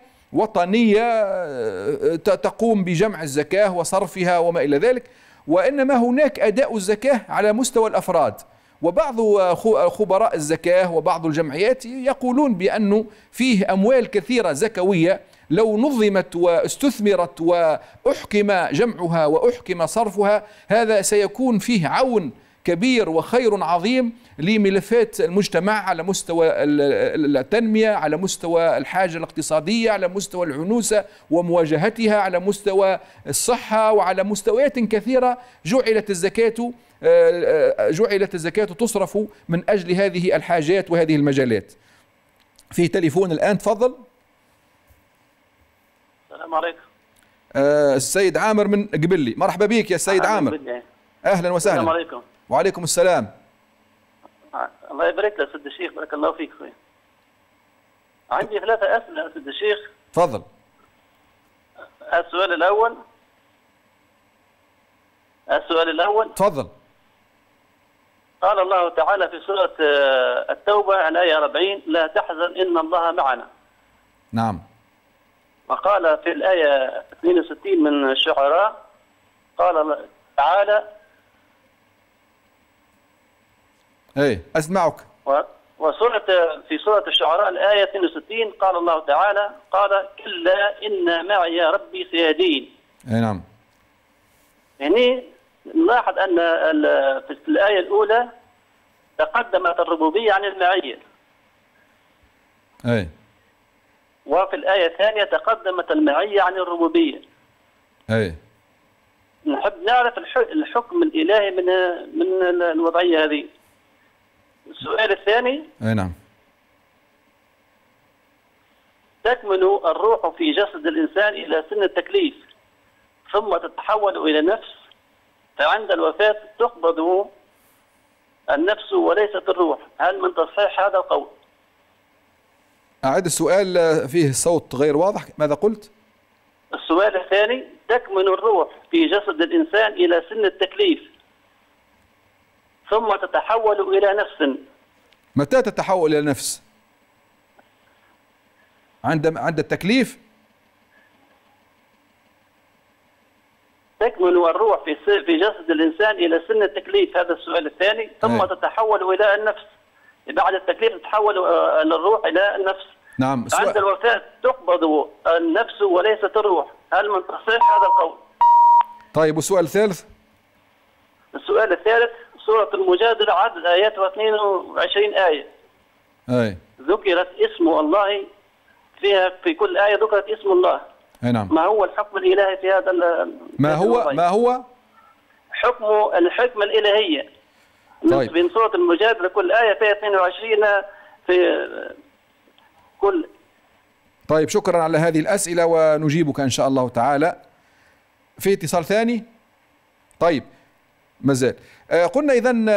[SPEAKER 2] وطنية تقوم بجمع الزكاة وصرفها وما إلى ذلك، وإنما هناك أداء الزكاة على مستوى الأفراد. وبعض خبراء الزكاة وبعض الجمعيات يقولون بأنه فيه أموال كثيرة زكوية لو نظمت واستثمرت وأحكم جمعها وأحكم صرفها، هذا سيكون فيه عون كبير وخير عظيم لملفات المجتمع على مستوى التنمية، على مستوى الحاجة الاقتصادية، على مستوى العنوسة ومواجهتها، على مستوى الصحة، وعلى مستويات كثيرة جعلت الزكاة تصرف من أجل هذه الحاجات وهذه المجالات. في تليفون الآن، تفضل.
[SPEAKER 5] السلام عليكم.
[SPEAKER 2] السيد عامر من قبلي. مرحبا بك يا سيد عامر. أهلا وسهلا.
[SPEAKER 5] السلام عليكم.
[SPEAKER 2] وعليكم السلام.
[SPEAKER 5] الله يبارك لك سيد الشيخ، بارك الله فيك خويا. عندي 3 أسئلة سيد الشيخ.
[SPEAKER 2] تفضل.
[SPEAKER 5] السؤال الأول
[SPEAKER 2] تفضل.
[SPEAKER 5] قال الله تعالى في سورة التوبة الآية 40: لا تحزن إن الله معنا.
[SPEAKER 2] نعم.
[SPEAKER 5] وقال في الآية 62 من الشعراء قال تعالى:
[SPEAKER 2] ايه اسمعك.
[SPEAKER 5] في سورة الشعراء الآية 62 قال الله تعالى: قال كلا إن معي ربي سيهدين.
[SPEAKER 2] اي نعم.
[SPEAKER 5] يعني نلاحظ أن في الآية الأولى تقدمت الربوبية عن المعية.
[SPEAKER 2] اي.
[SPEAKER 5] وفي الآية الثانية تقدمت المعية عن الربوبية.
[SPEAKER 2] اي.
[SPEAKER 5] نحب نعرف الحكم الإلهي من الوضعية هذه. السؤال الثاني:
[SPEAKER 2] اي نعم.
[SPEAKER 5] تكمن الروح في جسد الإنسان إلى سن التكليف ثم تتحول إلى نفس، فعند الوفاة تقبض النفس وليست الروح، هل من تصحيح هذا القول؟
[SPEAKER 2] أعد السؤال، فيه صوت غير واضح، ماذا قلت؟
[SPEAKER 5] السؤال الثاني: تكمن الروح في جسد الإنسان إلى سن التكليف ثم تتحول إلى نفس.
[SPEAKER 2] متى تتحول إلى نفس؟ عند التكليف؟
[SPEAKER 5] تكمن الروح في جسد الإنسان إلى سن التكليف، هذا السؤال الثاني، ثم تتحول إلى النفس. بعد التكليف تتحول الروح إلى النفس.
[SPEAKER 2] نعم.
[SPEAKER 5] عند الوفاة تقبض النفس وليست الروح، هل من تصحيح هذا القول؟
[SPEAKER 2] طيب، والسؤال الثالث؟
[SPEAKER 5] السؤال الثالث: سورة المجادلة عدد آياتها 22 آية.
[SPEAKER 2] أي.
[SPEAKER 5] ذكرت اسم الله فيها، في كل آية ذكرت اسم الله.
[SPEAKER 2] أي نعم.
[SPEAKER 5] ما هو الحكم الإلهي في هذا
[SPEAKER 2] ما هو
[SPEAKER 5] الحكمة الإلهية.
[SPEAKER 2] طيب.
[SPEAKER 5] بين سورة المجادلة كل آية فيها 22 في كل.
[SPEAKER 2] طيب شكرا على هذه الأسئلة ونجيبك إن شاء الله تعالى. في اتصال ثاني؟ طيب مازال. قلنا إذن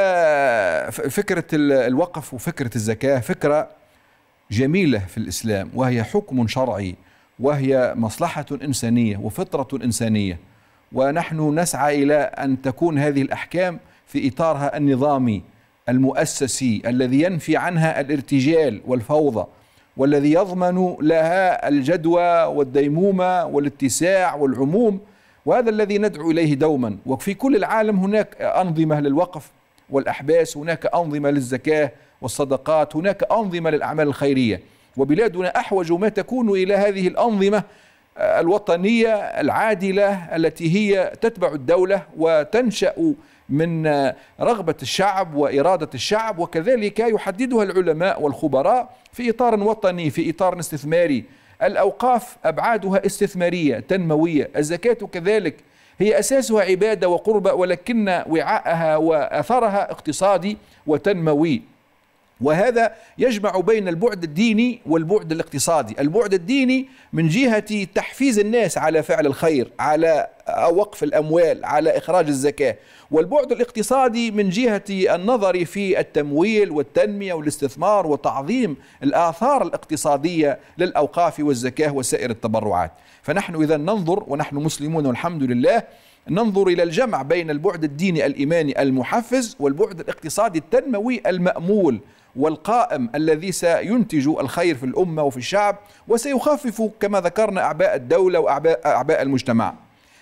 [SPEAKER 2] فكرة الوقف وفكرة الزكاة فكرة جميلة في الإسلام، وهي حكم شرعي، وهي مصلحة إنسانية وفطرة إنسانية، ونحن نسعى إلى أن تكون هذه الأحكام في إطارها النظامي المؤسسي الذي ينفي عنها الارتجال والفوضى، والذي يضمن لها الجدوى والديمومة والاتساع والعموم، وهذا الذي ندعو إليه دوما. وفي كل العالم هناك أنظمة للوقف والأحباس، هناك أنظمة للزكاة والصدقات، هناك أنظمة للأعمال الخيرية، وبلادنا أحوج ما تكون إلى هذه الأنظمة الوطنية العادلة التي هي تتبع الدولة وتنشأ من رغبة الشعب وإرادة الشعب، وكذلك يحددها العلماء والخبراء في إطار وطني، في إطار استثماري. الأوقاف أبعادها استثمارية تنموية، الزكاة كذلك هي أساسها عبادة وقربة، ولكن وعاءها وأثرها اقتصادي وتنموي، وهذا يجمع بين البعد الديني والبعد الاقتصادي. البعد الديني من جهة تحفيز الناس على فعل الخير، على وقف الأموال، على إخراج الزكاة، والبعد الاقتصادي من جهة النظر في التمويل والتنمية والاستثمار وتعظيم الآثار الاقتصادية للأوقاف والزكاة وسائر التبرعات. فنحن إذا ننظر، ونحن مسلمون والحمد لله، ننظر إلى الجمع بين البعد الديني الإيماني المحفز والبعد الاقتصادي التنموي المأمول والقائم الذي سينتج الخير في الأمة وفي الشعب، وسيخفف كما ذكرنا أعباء الدولة وأعباء المجتمع.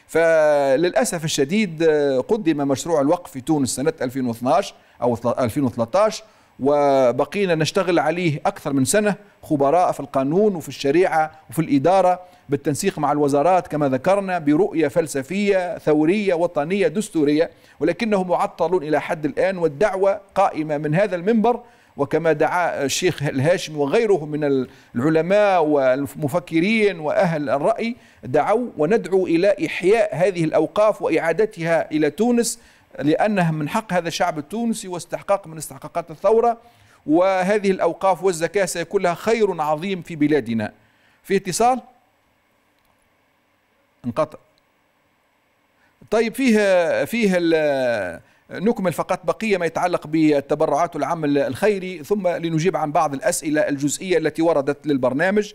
[SPEAKER 2] فللأسف الشديد قدم مشروع الوقف في تونس سنة 2012 أو 2013، وبقينا نشتغل عليه أكثر من سنة، خبراء في القانون وفي الشريعة وفي الإدارة بالتنسيق مع الوزارات كما ذكرنا، برؤية فلسفية ثورية وطنية دستورية، ولكنه معطل إلى حد الآن. والدعوة قائمة من هذا المنبر، وكما دعا الشيخ الهاشمي وغيره من العلماء والمفكرين وأهل الرأي دعوا وندعو إلى إحياء هذه الأوقاف وإعادتها إلى تونس، لأنها من حق هذا الشعب التونسي واستحقاق من استحقاقات الثورة، وهذه الأوقاف والزكاة سيكون لها خير عظيم في بلادنا. في اتصال؟ انقطع. طيب فيه نكمل فقط بقية ما يتعلق بالتبرعات والعمل الخيري، ثم لنجيب عن بعض الأسئلة الجزئية التي وردت للبرنامج.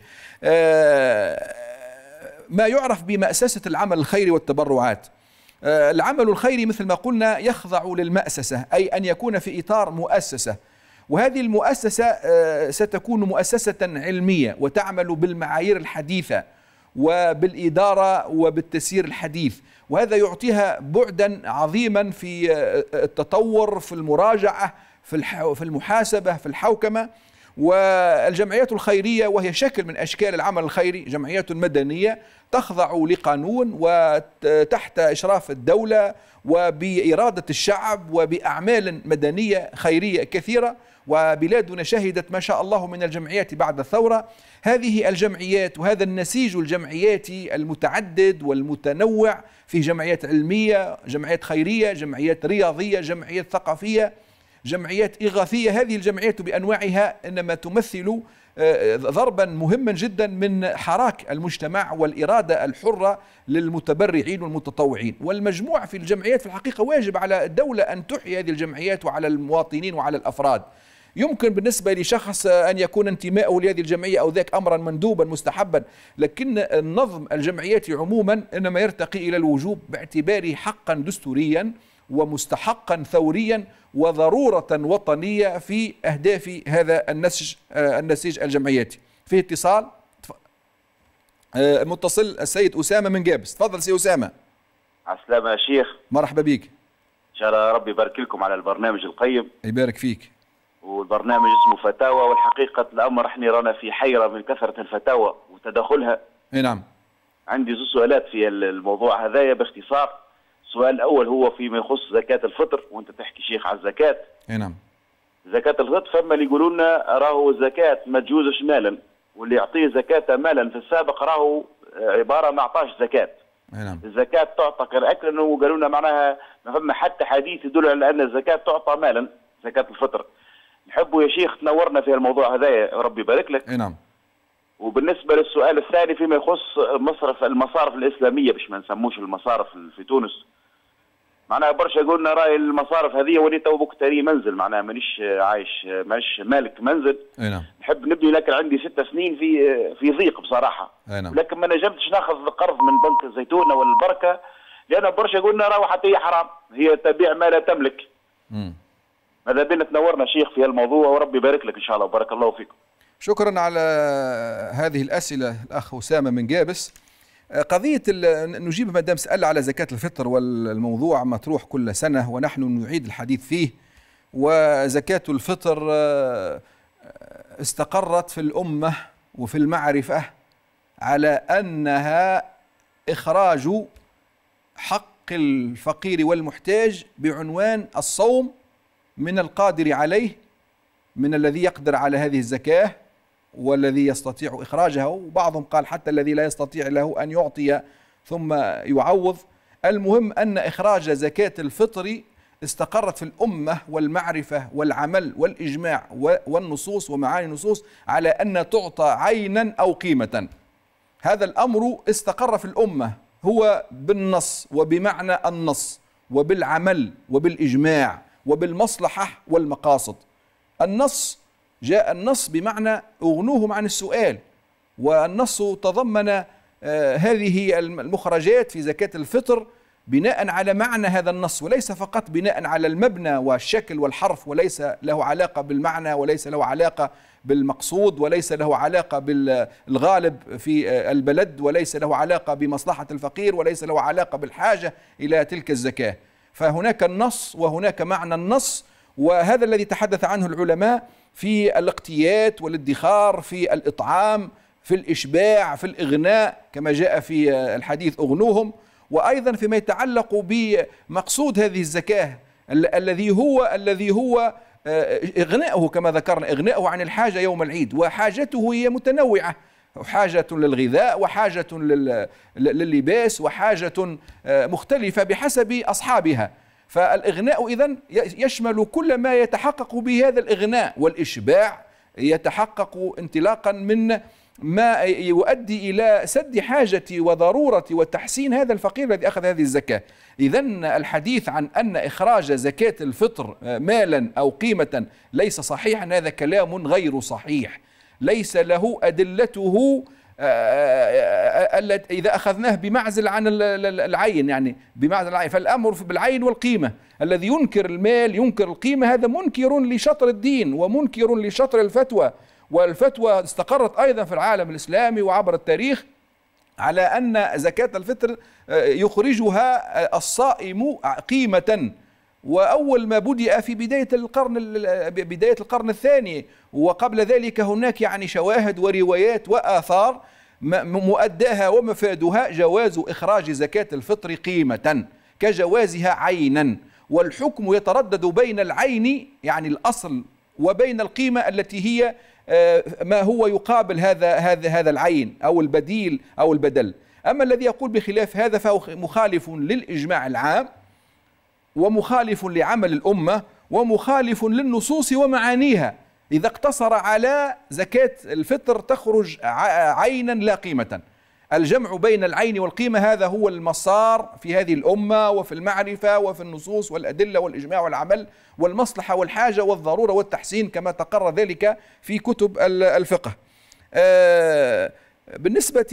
[SPEAKER 2] ما يعرف بمأسسة العمل الخيري والتبرعات. العمل الخيري مثل ما قلنا يخضع للمأسسة، أي أن يكون في إطار مؤسسة، وهذه المؤسسة ستكون مؤسسة علمية وتعمل بالمعايير الحديثة وبالإدارة وبالتسيير الحديث، وهذا يعطيها بعدا عظيما في التطور، في المراجعة، في المحاسبة، في الحوكمة. والجمعيات الخيرية وهي شكل من أشكال العمل الخيري، جمعيات مدنية تخضع لقانون وتحت إشراف الدولة وبإرادة الشعب وبأعمال مدنية خيرية كثيرة، وبلادنا شهدت ما شاء الله من الجمعيات بعد الثورة. هذه الجمعيات وهذا النسيج الجمعياتي المتعدد والمتنوع، في جمعيات علمية، جمعيات خيرية، جمعيات رياضية، جمعيات ثقافية، جمعيات إغاثية، هذه الجمعيات بأنواعها إنما تمثل ضربا مهما جدا من حراك المجتمع والإرادة الحرة للمتبرعين والمتطوعين. والمجموع في الجمعيات في الحقيقة واجب على الدولة أن تحيي هذه الجمعيات وعلى المواطنين وعلى الأفراد. يمكن بالنسبة لشخص أن يكون انتماءه لهذه الجمعية أو ذاك أمرا مندوبا مستحبا، لكن النظم الجمعياتي عموما إنما يرتقي إلى الوجوب باعتباره حقا دستوريا ومستحقا ثوريا وضرورة وطنية في أهداف هذا النسيج الجمعياتي. في اتصال متصل السيد أسامة من جابس. تفضل سي أسامة.
[SPEAKER 6] عسلامة يا شيخ.
[SPEAKER 2] مرحبا بيك.
[SPEAKER 6] إن شاء الله ربي يبارك لكم على البرنامج القيم.
[SPEAKER 2] يبارك فيك.
[SPEAKER 6] والبرنامج اسمه فتاوى، والحقيقة الأمر احنا رانا في حيرة من كثرة الفتاوى وتداخلها.
[SPEAKER 2] نعم.
[SPEAKER 6] عندي سؤالات في الموضوع هذايا باختصار. السؤال الأول هو فيما يخص زكاة الفطر، وأنت تحكي شيخ على الزكاة.
[SPEAKER 2] نعم.
[SPEAKER 6] زكاة الفطر فما اللي يقولوا لنا راهو الزكاة ما تجوزش مالا، واللي يعطيه زكاة مالا في السابق راهو عبارة ما عطاش زكاة.
[SPEAKER 2] نعم.
[SPEAKER 6] الزكاة تعطى كأكلا، وقالوا لنا معناها ما فما حتى حديث يدل على أن الزكاة تعطى مالا، زكاة الفطر. نحبوا يا شيخ تنورنا في الموضوع هذا، ربي يبارك لك.
[SPEAKER 2] نعم.
[SPEAKER 6] وبالنسبه للسؤال الثاني فيما يخص المصارف الاسلاميه، باش ما نسموش المصارف في تونس، معناها برشا قلنا راي المصارف هذه ولي تو بوك تاري منزل، معناها مانيش عايش، مانيش مالك منزل.
[SPEAKER 2] نعم.
[SPEAKER 6] نحب نبني، لكن عندي 6 سنين في ضيق بصراحه.
[SPEAKER 2] نعم.
[SPEAKER 6] لكن ما نجمتش ناخذ قرض من بنك الزيتونه ولا البركه، لان برشا قلنا راهو حتى هي حرام، هي تبيع ما لا تملك. ماذا بينا تنورنا شيخ في الموضوع، وربي يبارك لك ان شاء الله وبارك الله فيكم.
[SPEAKER 2] شكرا على هذه الأسئلة الأخ أسامة من جابس. قضية نجيب مدام سأل على زكاة الفطر، والموضوع مطروح كل سنة ونحن نعيد الحديث فيه. وزكاة الفطر استقرت في الأمة وفي المعرفة على أنها إخراج حق الفقير والمحتاج بعنوان الصوم من القادر عليه، من الذي يقدر على هذه الزكاة والذي يستطيع إخراجها، وبعضهم قال حتى الذي لا يستطيع له أن يعطي ثم يعوض. المهم أن إخراج زكاة الفطر استقرت في الأمة والمعرفة والعمل والإجماع والنصوص ومعاني النصوص على أن تعطى عينا أو قيمة. هذا الأمر استقر في الأمة، هو بالنص وبمعنى النص وبالعمل وبالإجماع وبالمصلحة والمقاصد. النص جاء النص بمعنى أغنوهم عن السؤال، والنص تضمن هذه المخرجات في زكاة الفطر بناء على معنى هذا النص، وليس فقط بناء على المبنى والشكل والحرف، وليس له علاقة بالمعنى، وليس له علاقة بالمقصود، وليس له علاقة بالغالب في البلد، وليس له علاقة بمصلحة الفقير، وليس له علاقة بالحاجة إلى تلك الزكاة. فهناك النص وهناك معنى النص، وهذا الذي تحدث عنه العلماء في الاقتيات والادخار، في الإطعام، في الإشباع، في الإغناء كما جاء في الحديث أغنوهم، وأيضا فيما يتعلق بمقصود هذه الزكاة الذي هو إغناؤه كما ذكرنا، إغناؤه عن الحاجة يوم العيد. وحاجته هي متنوعة، حاجة للغذاء وحاجة لللباس وحاجة مختلفة بحسب أصحابها. فالإغناء إذن يشمل كل ما يتحقق به هذا الإغناء، والإشباع يتحقق انطلاقا من ما يؤدي إلى سد حاجة وضرورة وتحسين هذا الفقير الذي أخذ هذه الزكاة. إذن الحديث عن أن إخراج زكاة الفطر مالا أو قيمة ليس صحيحا، هذا كلام غير صحيح، ليس له أدلته إذا أخذناه بمعزل عن العين، يعني بمعزل العين. فالأمر بالعين والقيمة، الذي ينكر المال ينكر القيمة، هذا منكر لشطر الدين ومنكر لشطر الفتوى. والفتوى استقرت أيضا في العالم الإسلامي وعبر التاريخ على أن زكاة الفطر يخرجها الصائم قيمة، وأول ما بدأ في بداية القرن الثاني، وقبل ذلك هناك يعني شواهد وروايات وآثار مؤداها ومفادها جواز إخراج زكاة الفطر قيمة كجوازها عينا. والحكم يتردد بين العين يعني الأصل وبين القيمة التي هي ما هو يقابل هذا العين أو البديل أو البدل. أما الذي يقول بخلاف هذا فهو مخالف للإجماع العام، ومخالف لعمل الأمة، ومخالف للنصوص ومعانيها. إذا اقتصر على زكاة الفطر تخرج عينا لا قيمة. الجمع بين العين والقيمة هذا هو المسار في هذه الأمة وفي المعرفة وفي النصوص والأدلة والإجماع والعمل والمصلحة والحاجة والضرورة والتحسين كما تقرر ذلك في كتب الفقه. بالنسبة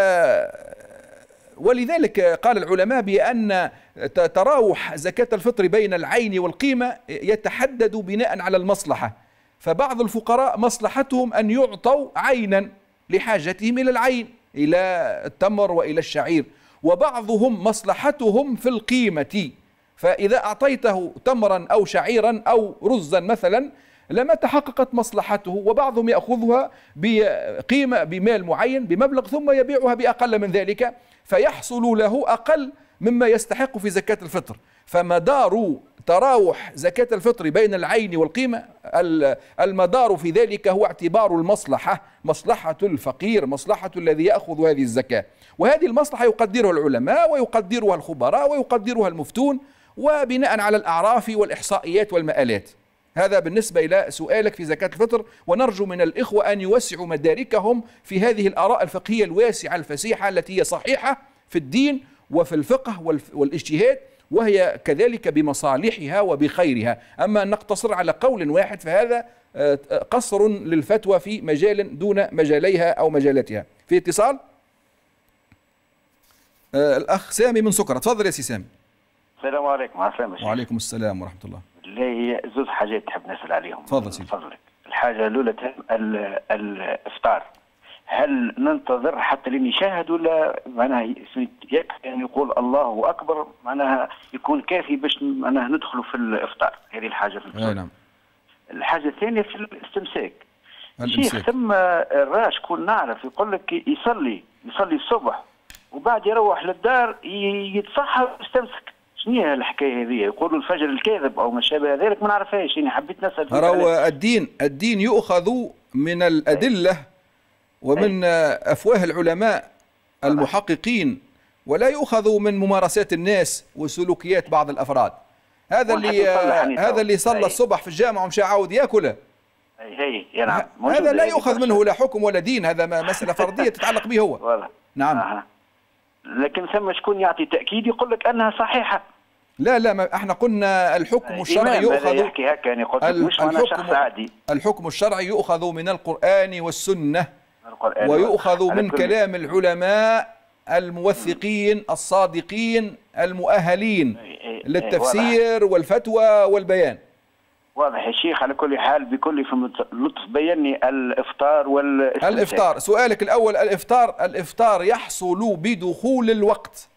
[SPEAKER 2] ولذلك قال العلماء بأن تراوح زكاة الفطر بين العين والقيمة يتحدد بناء على المصلحة. فبعض الفقراء مصلحتهم أن يعطوا عينا لحاجتهم إلى العين، إلى التمر وإلى الشعير، وبعضهم مصلحتهم في القيمة، فإذا أعطيته تمرا أو شعيرا أو رزا مثلا لما تحققت مصلحته. وبعضهم يأخذها بقيمة بمال معين بمبلغ ثم يبيعها بأقل من ذلك فيحصل له أقل مما يستحق في زكاة الفطر. فمدار تراوح زكاة الفطر بين العين والقيمة المدار في ذلك هو اعتبار المصلحة، مصلحة الفقير، مصلحة الذي يأخذ هذه الزكاة. وهذه المصلحة يقدرها العلماء ويقدرها الخبراء ويقدرها المفتون، وبناء على الأعراف والإحصائيات والمآلات. هذا بالنسبة إلى سؤالك في زكاة الفطر، ونرجو من الإخوة أن يوسعوا مداركهم في هذه الآراء الفقهية الواسعة الفسيحة التي هي صحيحة في الدين وفي الفقه والاجتهاد، وهي كذلك بمصالحها وبخيرها. أما أن نقتصر على قول واحد فهذا قصر للفتوى في مجال دون مجاليها أو مجالاتها. في اتصال الأخ سامي من سكرة، تفضل يا سي سامي.
[SPEAKER 7] السلام عليكم. عسلامة.
[SPEAKER 2] وعليكم السلام ورحمة الله.
[SPEAKER 7] هي زوج حاجات تحب نسأل عليهم.
[SPEAKER 2] تفضل سيدي.
[SPEAKER 7] فضلك. الحاجة الأولى الإفطار، هل ننتظر حتى لين يشاهد ولا معناها يكفي يعني يقول الله أكبر معناها يكون كافي باش معناها ندخلوا في الإفطار؟ هذه الحاجة في الفطور.
[SPEAKER 2] نعم.
[SPEAKER 7] الحاجة الثانية في الاستمساك.
[SPEAKER 2] الإمساك.
[SPEAKER 7] شيخ ثم الراش كون نعرف يقول لك يصلي الصبح وبعد يروح للدار يتصحى ويستمسك. شنو هي الحكايه هذه؟ يقولوا الفجر الكاذب او ما شابه ذلك، ما نعرفهاش، يعني حبيت نسال.
[SPEAKER 2] راهو الدين يؤخذ من الادله ومن افواه العلماء المحققين، ولا يؤخذ من ممارسات الناس وسلوكيات بعض الافراد. هذا اللي صلى الصبح في الجامع ومشى عاود ياكله،
[SPEAKER 7] نعم،
[SPEAKER 2] هذا لا يؤخذ منه لا حكم ولا دين، هذا مساله فرديه تتعلق به هو. نعم.
[SPEAKER 7] لكن ثم شكون يعطي تاكيد يقول لك انها صحيحه؟
[SPEAKER 2] لا ما احنا قلنا الحكم الشرعي يؤخذ،
[SPEAKER 7] يحكي هكا يعني قلت مش انا شخص عادي.
[SPEAKER 2] الحكم الشرعي يؤخذ من القرآن والسنة، ويؤخذ من كلام العلماء الموثقين الصادقين المؤهلين للتفسير والفتوى والبيان.
[SPEAKER 7] واضح يا شيخ. على كل حال بكل فم لطف بيني الافطار والاستمساك.
[SPEAKER 2] الافطار، سؤالك الاول، الافطار يحصل بدخول الوقت،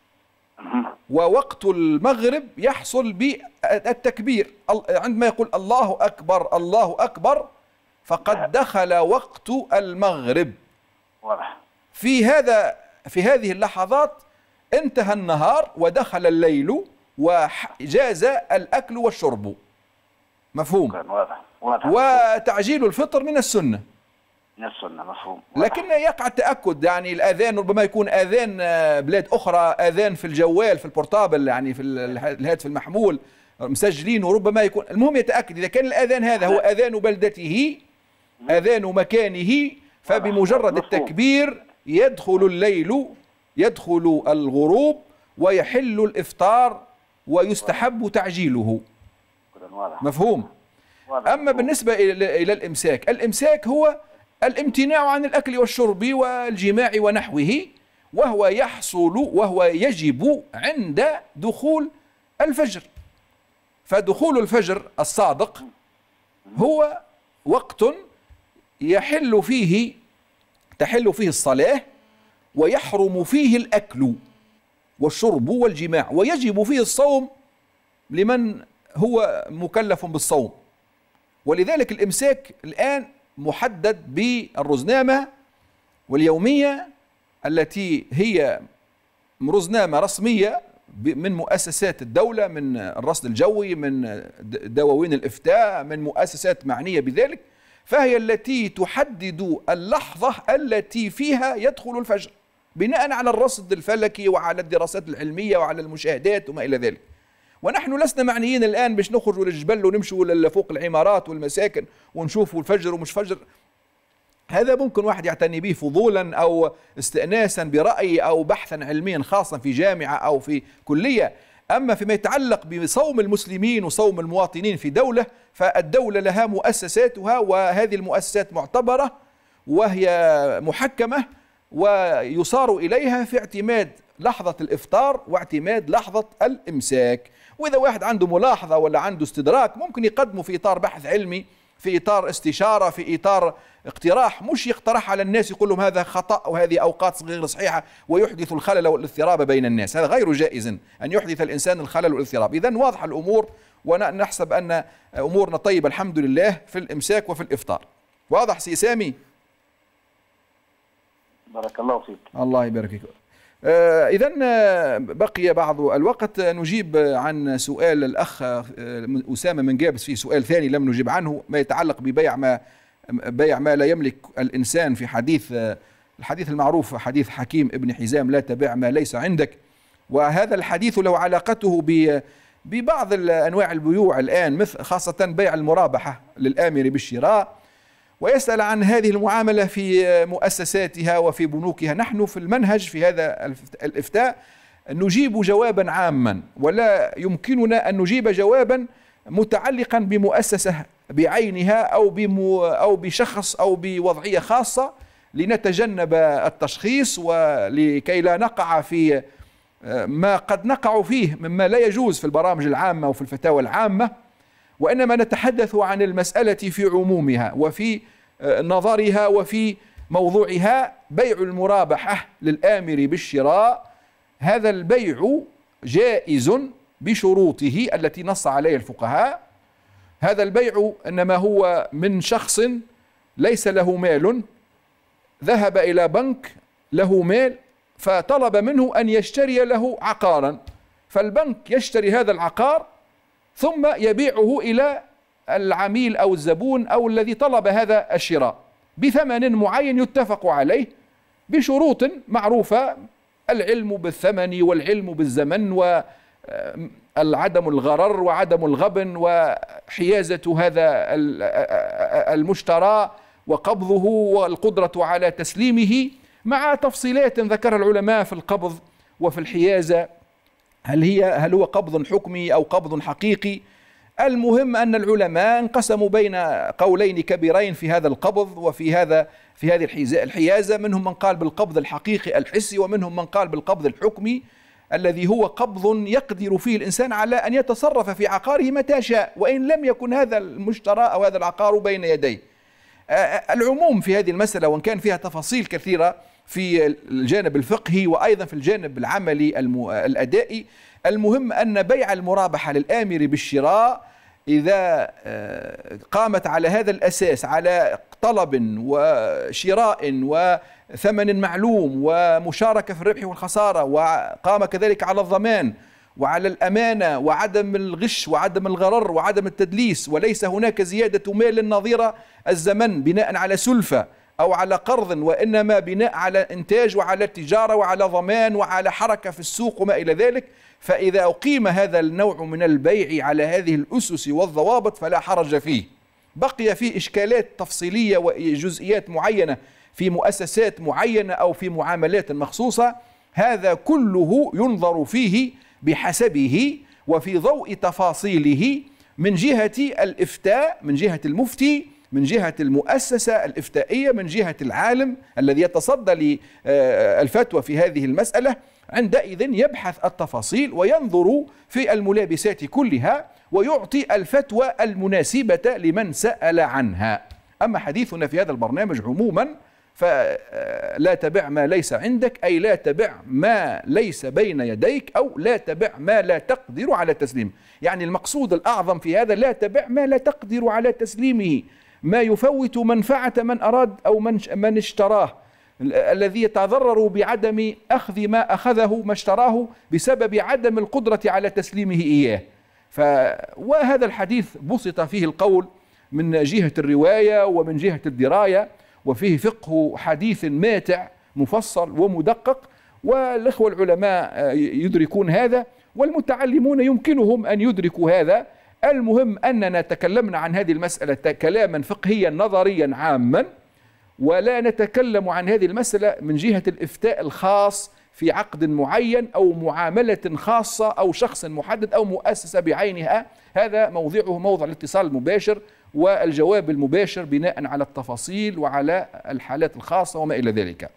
[SPEAKER 2] ووقت المغرب يحصل بالتكبير. عندما يقول الله أكبر الله أكبر فقد دخل وقت المغرب.
[SPEAKER 7] واضح.
[SPEAKER 2] في هذه اللحظات انتهى النهار ودخل الليل وجاز الأكل والشرب. مفهوم؟
[SPEAKER 7] واضح.
[SPEAKER 2] وتعجيل الفطر من السنة.
[SPEAKER 7] مفهوم.
[SPEAKER 2] لكن يقع التأكد، يعني الأذان ربما يكون أذان بلاد أخرى، أذان في الجوال في البورتابل، يعني في الهاتف المحمول مسجلين، وربما يكون، المهم يتأكد إذا كان الأذان هذا هو أذان بلدته أذان مكانه، فبمجرد التكبير يدخل الليل، يدخل الغروب، ويحل الإفطار ويستحب تعجيله. مفهوم؟ أما بالنسبة إلى الإمساك هو الامتناع عن الأكل والشرب والجماع ونحوه، وهو يجب عند دخول الفجر. فدخول الفجر الصادق هو وقت تحل فيه الصلاة، ويحرم فيه الأكل والشرب والجماع، ويجب فيه الصوم لمن هو مكلف بالصوم. ولذلك الإمساك الآن محدد بالرزنامة واليومية التي هي رزنامة رسمية من مؤسسات الدولة، من الرصد الجوي، من دواوين الإفتاء، من مؤسسات معنية بذلك، فهي التي تحدد اللحظة التي فيها يدخل الفجر بناء على الرصد الفلكي وعلى الدراسات العلمية وعلى المشاهدات وما إلى ذلك. ونحن لسنا معنيين الآن باش نخرجوا للجبل ونمشوا فوق العمارات والمساكن ونشوفوا الفجر ومش فجر. هذا ممكن واحد يعتني به فضولا أو استئناسا برأي أو بحثا علميا خاصا في جامعة أو في كلية. أما فيما يتعلق بصوم المسلمين وصوم المواطنين في دولة، فالدولة لها مؤسساتها، وهذه المؤسسات معتبرة وهي محكمة، ويصار إليها في اعتماد لحظة الإفطار واعتماد لحظة الإمساك. وإذا واحد عنده ملاحظة ولا عنده استدراك ممكن يقدمه في إطار بحث علمي، في إطار استشارة، في إطار اقتراح، مش يقترح على الناس يقول لهم هذا خطأ وهذه أوقات غير صحيحة ويحدث الخلل والاضطراب بين الناس. هذا غير جائز أن يحدث الإنسان الخلل والاضطراب. إذن واضحة الأمور، ونحسب أن أمورنا طيبة الحمد لله في الإمساك وفي الإفطار. واضح سي سامي؟
[SPEAKER 7] بارك الله فيك.
[SPEAKER 2] الله يبارك فيك. إذن بقي بعض الوقت نجيب عن سؤال الأخ أسامة من جابس. في سؤال ثاني لم نجيب عنه، ما يتعلق ببيع ما لا يملك الإنسان، في الحديث المعروف حديث حكيم ابن حزام: لا تبع ما ليس عندك. وهذا الحديث له علاقته ببعض أنواع البيوع الآن، مثل خاصة بيع المرابحة للآمر بالشراء، ويسأل عن هذه المعاملة في مؤسساتها وفي بنوكها. نحن في المنهج في هذا الإفتاء نجيب جوابا عاما، ولا يمكننا أن نجيب جوابا متعلقا بمؤسسة بعينها أو بشخص أو بوضعية خاصة، لنتجنب التشخيص ولكي لا نقع في ما قد نقع فيه مما لا يجوز في البرامج العامة وفي الفتاوى العامة، وإنما نتحدث عن المسألة في عمومها وفي نظرها وفي موضوعها. بيع المرابحة للآمر بالشراء، هذا البيع جائز بشروطه التي نص عليها الفقهاء. هذا البيع إنما هو من شخص ليس له مال، ذهب إلى بنك له مال فطلب منه أن يشتري له عقارا، فالبنك يشتري هذا العقار ثم يبيعه إلى العميل أو الزبون أو الذي طلب هذا الشراء بثمن معين يتفق عليه بشروط معروفة: العلم بالثمن والعلم بالزمن وعدم الغرر وعدم الغبن وحيازة هذا المشترى وقبضه والقدرة على تسليمه، مع تفصيلات ذكرها العلماء في القبض وفي الحيازة، هل هو قبض حكمي أو قبض حقيقي. المهم أن العلماء انقسموا بين قولين كبيرين في هذا القبض وفي هذه الحيازة. منهم من قال بالقبض الحقيقي الحسي، ومنهم من قال بالقبض الحكمي الذي هو قبض يقدر فيه الإنسان على أن يتصرف في عقاره متى شاء وإن لم يكن هذا المشترى أو هذا العقار بين يديه. العموم في هذه المسألة، وإن كان فيها تفاصيل كثيرة في الجانب الفقهي وأيضا في الجانب العملي الأدائي، المهم أن بيع المرابحة للآمر بالشراء إذا قامت على هذا الأساس، على طلب وشراء وثمن معلوم ومشاركة في الربح والخسارة، وقام كذلك على الضمان وعلى الأمانة وعدم الغش وعدم الغرر وعدم التدليس، وليس هناك زيادة مال نظير الزمن بناء على سلفة أو على قرض، وإنما بناء على إنتاج وعلى تجارة وعلى ضمان وعلى حركة في السوق وما إلى ذلك. فإذا أقيم هذا النوع من البيع على هذه الأسس والضوابط فلا حرج فيه. بقي فيه إشكالات تفصيلية وجزئيات معينة في مؤسسات معينة أو في معاملات مخصوصة، هذا كله ينظر فيه بحسبه وفي ضوء تفاصيله من جهة الإفتاء، من جهة المفتي، من جهة المؤسسة الإفتائية، من جهة العالم الذي يتصدى للفتوى في هذه المسألة. عندئذ يبحث التفاصيل وينظر في الملابسات كلها ويعطي الفتوى المناسبة لمن سأل عنها. أما حديثنا في هذا البرنامج عموما فلا تبع ما ليس عندك، أي لا تبع ما ليس بين يديك، أو لا تبع ما لا تقدر على تسليمه. يعني المقصود الأعظم في هذا: لا تبع ما لا تقدر على تسليمه، ما يفوت منفعة من أراد أو من اشتراه، الذي يتضرر بعدم أخذ ما أخذه ما اشتراه بسبب عدم القدرة على تسليمه إياه. وهذا الحديث بسط فيه القول من جهة الرواية ومن جهة الدراية، وفيه فقه حديث ماتع مفصل ومدقق، والإخوة العلماء يدركون هذا والمتعلمون يمكنهم أن يدركوا هذا. المهم أننا تكلمنا عن هذه المسألة كلاما فقهيا نظريا عاما، ولا نتكلم عن هذه المسألة من جهة الإفتاء الخاص في عقد معين أو معاملة خاصة أو شخص محدد أو مؤسسة بعينها. هذا موضعه موضع الاتصال المباشر والجواب المباشر بناء على التفاصيل وعلى الحالات الخاصة وما إلى ذلك.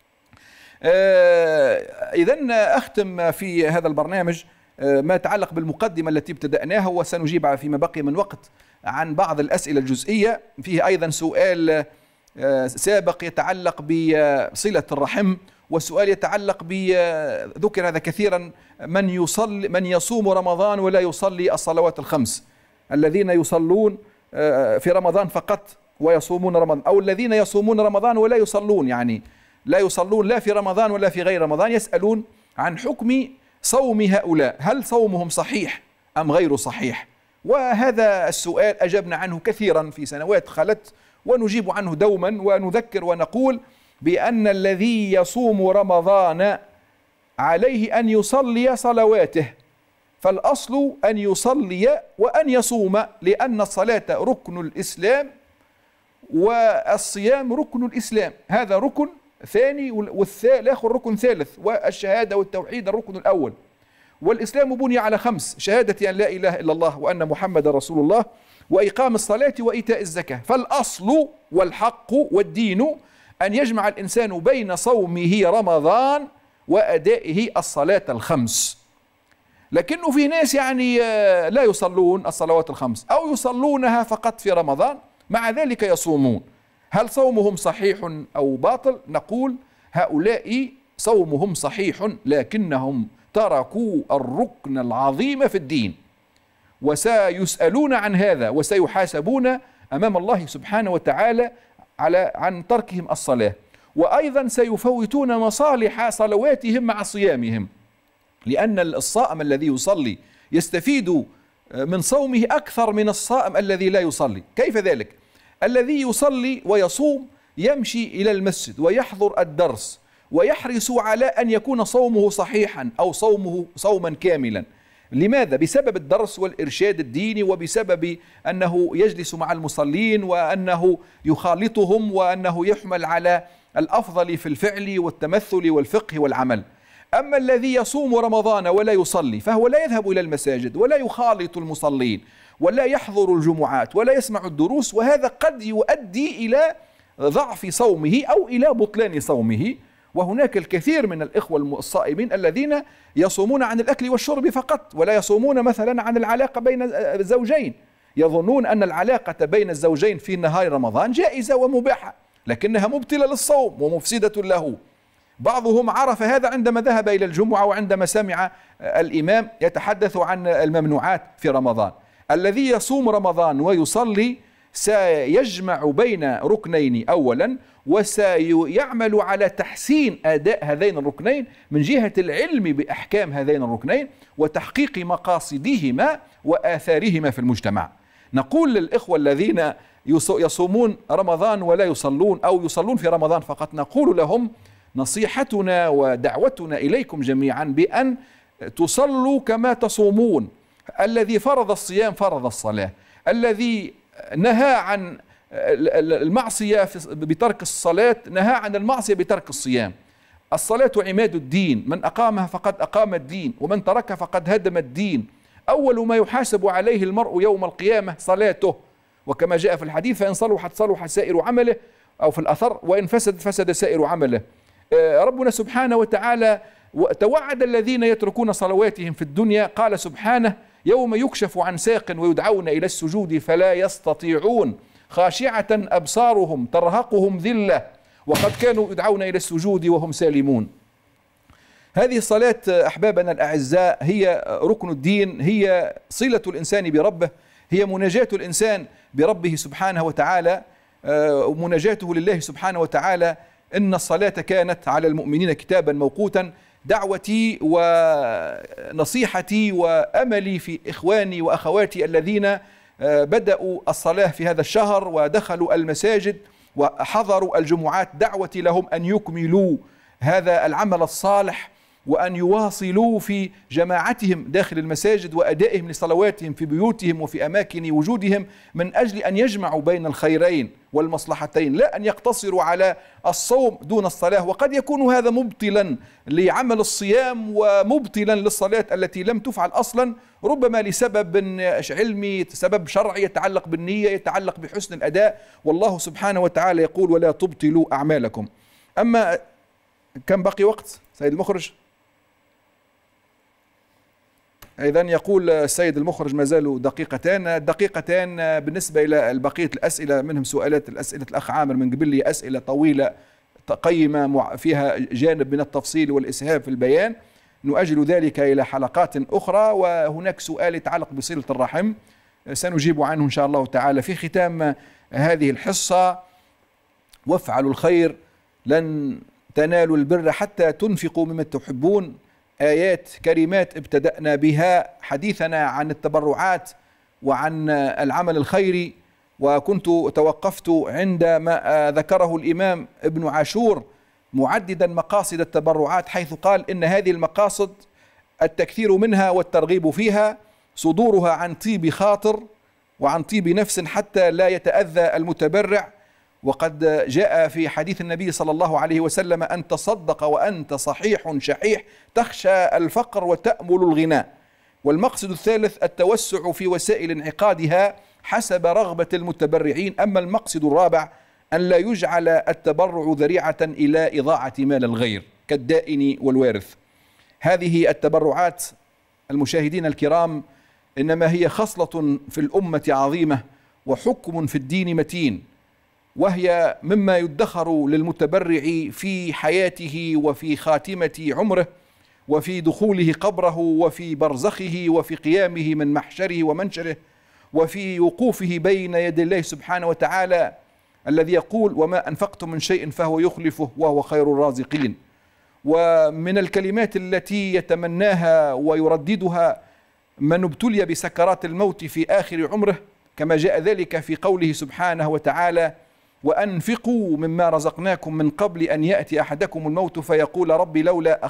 [SPEAKER 2] إذن أختم في هذا البرنامج ما يتعلق بالمقدمة التي ابتدأناها، وسنجيب فيما بقي من وقت عن بعض الأسئلة الجزئية. فيه أيضا سؤال سابق يتعلق بصلة الرحم، وسؤال يتعلق ذكر هذا كثيرا: من يصوم رمضان ولا يصلي الصلوات الخمس، الذين يصلون في رمضان فقط ويصومون رمضان، أو الذين يصومون رمضان ولا يصلون، يعني لا يصلون لا في رمضان ولا في غير رمضان. يسألون عن حكم صوم هؤلاء، هل صومهم صحيح أم غير صحيح؟ وهذا السؤال أجبنا عنه كثيرا في سنوات خلت، ونجيب عنه دوما ونذكر ونقول بأن الذي يصوم رمضان عليه أن يصلي صلواته، فالأصل أن يصلي وأن يصوم، لأن الصلاة ركن الإسلام والصيام ركن الإسلام. هذا ركن ثاني، والآخر ركن ثالث، والشهادة والتوحيد الركن الأول. والإسلام بني على 5: شهادة أن لا إله إلا الله وأن محمد رسول الله، وإقام الصلاة وإيتاء الزكاة. فالأصل والحق والدين أن يجمع الإنسان بين صومه رمضان وأدائه الصلاة ال5. لكنه في ناس يعني لا يصلون الصلوات ال5 أو يصلونها فقط في رمضان، مع ذلك يصومون. هل صومهم صحيح أو باطل؟ نقول هؤلاء صومهم صحيح، لكنهم تركوا الركن العظيم في الدين، وسيسألون عن هذا وسيحاسبون أمام الله سبحانه وتعالى عن تركهم الصلاة. وأيضا سيفوتون مصالح صلواتهم مع صيامهم، لأن الصائم الذي يصلي يستفيد من صومه أكثر من الصائم الذي لا يصلي. كيف ذلك؟ الذي يصلي ويصوم يمشي إلى المسجد ويحضر الدرس ويحرص على أن يكون صومه صحيحا أو صومه صوما كاملا. لماذا؟ بسبب الدرس والإرشاد الديني، وبسبب أنه يجلس مع المصلين وأنه يخالطهم وأنه يحمل على الأفضل في الفعل والتمثل والفقه والعمل. أما الذي يصوم رمضان ولا يصلي فهو لا يذهب إلى المساجد ولا يخالط المصلين ولا يحضر الجمعات ولا يسمع الدروس، وهذا قد يؤدي إلى ضعف صومه أو إلى بطلان صومه. وهناك الكثير من الإخوة الصائمين الذين يصومون عن الأكل والشرب فقط، ولا يصومون مثلا عن العلاقة بين الزوجين، يظنون أن العلاقة بين الزوجين في نهار رمضان جائزة ومباحة، لكنها مبطلة للصوم ومفسدة له. بعضهم عرف هذا عندما ذهب إلى الجمعة وعندما سمع الإمام يتحدث عن الممنوعات في رمضان. الذي يصوم رمضان ويصلي سيجمع بين ركنين أولا، وسيعمل على تحسين أداء هذين الركنين من جهة العلم بأحكام هذين الركنين وتحقيق مقاصدهما وآثارهما في المجتمع. نقول للإخوة الذين يصومون رمضان ولا يصلون أو يصلون في رمضان فقط، نقول لهم نصيحتنا ودعوتنا إليكم جميعا بأن تصلوا كما تصومون. الذي فرض الصيام فرض الصلاة، الذي نهى عن المعصية بترك الصلاة نهى عن المعصية بترك الصيام. الصلاة عماد الدين، من أقامها فقد أقام الدين، ومن تركها فقد هدم الدين. أول ما يحاسب عليه المرء يوم القيامة صلاته، وكما جاء في الحديث: فإن صلحت صلح سائر عمله، أو في الأثر: وإن فسد فسد سائر عمله. ربنا سبحانه وتعالى توعد الذين يتركون صلواتهم في الدنيا، قال سبحانه: يوم يكشف عن ساق ويدعون إلى السجود فلا يستطيعون خاشعة أبصارهم ترهقهم ذلة وقد كانوا يدعون إلى السجود وهم سالمون. هذه الصلاة أحبابنا الأعزاء هي ركن الدين، هي صلة الإنسان بربه، هي مناجاة الإنسان بربه سبحانه وتعالى، ومناجاته لله سبحانه وتعالى. إن الصلاة كانت على المؤمنين كتابا موقوتا. دعوتي ونصيحتي وأملي في إخواني وأخواتي الذين بدأوا الصلاة في هذا الشهر ودخلوا المساجد وحضروا الجمعات، دعوتي لهم أن يكملوا هذا العمل الصالح وأن يواصلوا في جماعتهم داخل المساجد وأدائهم لصلواتهم في بيوتهم وفي أماكن وجودهم، من أجل أن يجمعوا بين الخيرين والمصلحتين، لا أن يقتصروا على الصوم دون الصلاة. وقد يكون هذا مبطلا لعمل الصيام ومبطلا للصلاة التي لم تفعل أصلا، ربما لسبب علمي، سبب شرعي يتعلق بالنية، يتعلق بحسن الأداء. والله سبحانه وتعالى يقول: ولا تبطلوا أعمالكم. أما كم بقي وقت سيد المخرج؟ إذا يقول السيد المخرج ما زالوا دقيقتان بالنسبة إلى بقية الأسئلة، منهم الأسئلة الأخ عامر من قبل لي، أسئلة طويلة قيمة فيها جانب من التفصيل والإسهاب في البيان، نؤجل ذلك إلى حلقات أخرى. وهناك سؤال يتعلق بصلة الرحم سنجيب عنه إن شاء الله تعالى في ختام هذه الحصة. وافعلوا الخير لن تنالوا البر حتى تنفقوا مما تحبون. آيات كريمات ابتدأنا بها حديثنا عن التبرعات وعن العمل الخيري، وكنت توقفت عندما ذكره الإمام ابن عاشور معددا مقاصد التبرعات، حيث قال إن هذه المقاصد التكثير منها والترغيب فيها، صدورها عن طيب خاطر وعن طيب نفس حتى لا يتأذى المتبرع. وقد جاء في حديث النبي صلى الله عليه وسلم: أن تصدق وأنت صحيح شحيح تخشى الفقر وتأمل الغنى. والمقصد الثالث التوسع في وسائل انعقادها حسب رغبة المتبرعين. أما المقصد الرابع أن لا يجعل التبرع ذريعة إلى إضاعة مال الغير كالدائن والوارث. هذه التبرعات المشاهدين الكرام إنما هي خصلة في الأمة عظيمة وحكم في الدين متين، وهي مما يدخر للمتبرع في حياته وفي خاتمة عمره وفي دخوله قبره وفي برزخه وفي قيامه من محشره ومنشره وفي وقوفه بين يدي الله سبحانه وتعالى الذي يقول: وما أنفقتم من شيء فهو يخلفه وهو خير الرازقين. ومن الكلمات التي يتمناها ويرددها من ابتلي بسكرات الموت في آخر عمره كما جاء ذلك في قوله سبحانه وتعالى: وأنفقوا مما رزقناكم من قبل أن يأتي أحدكم الموت فيقول ربي لولا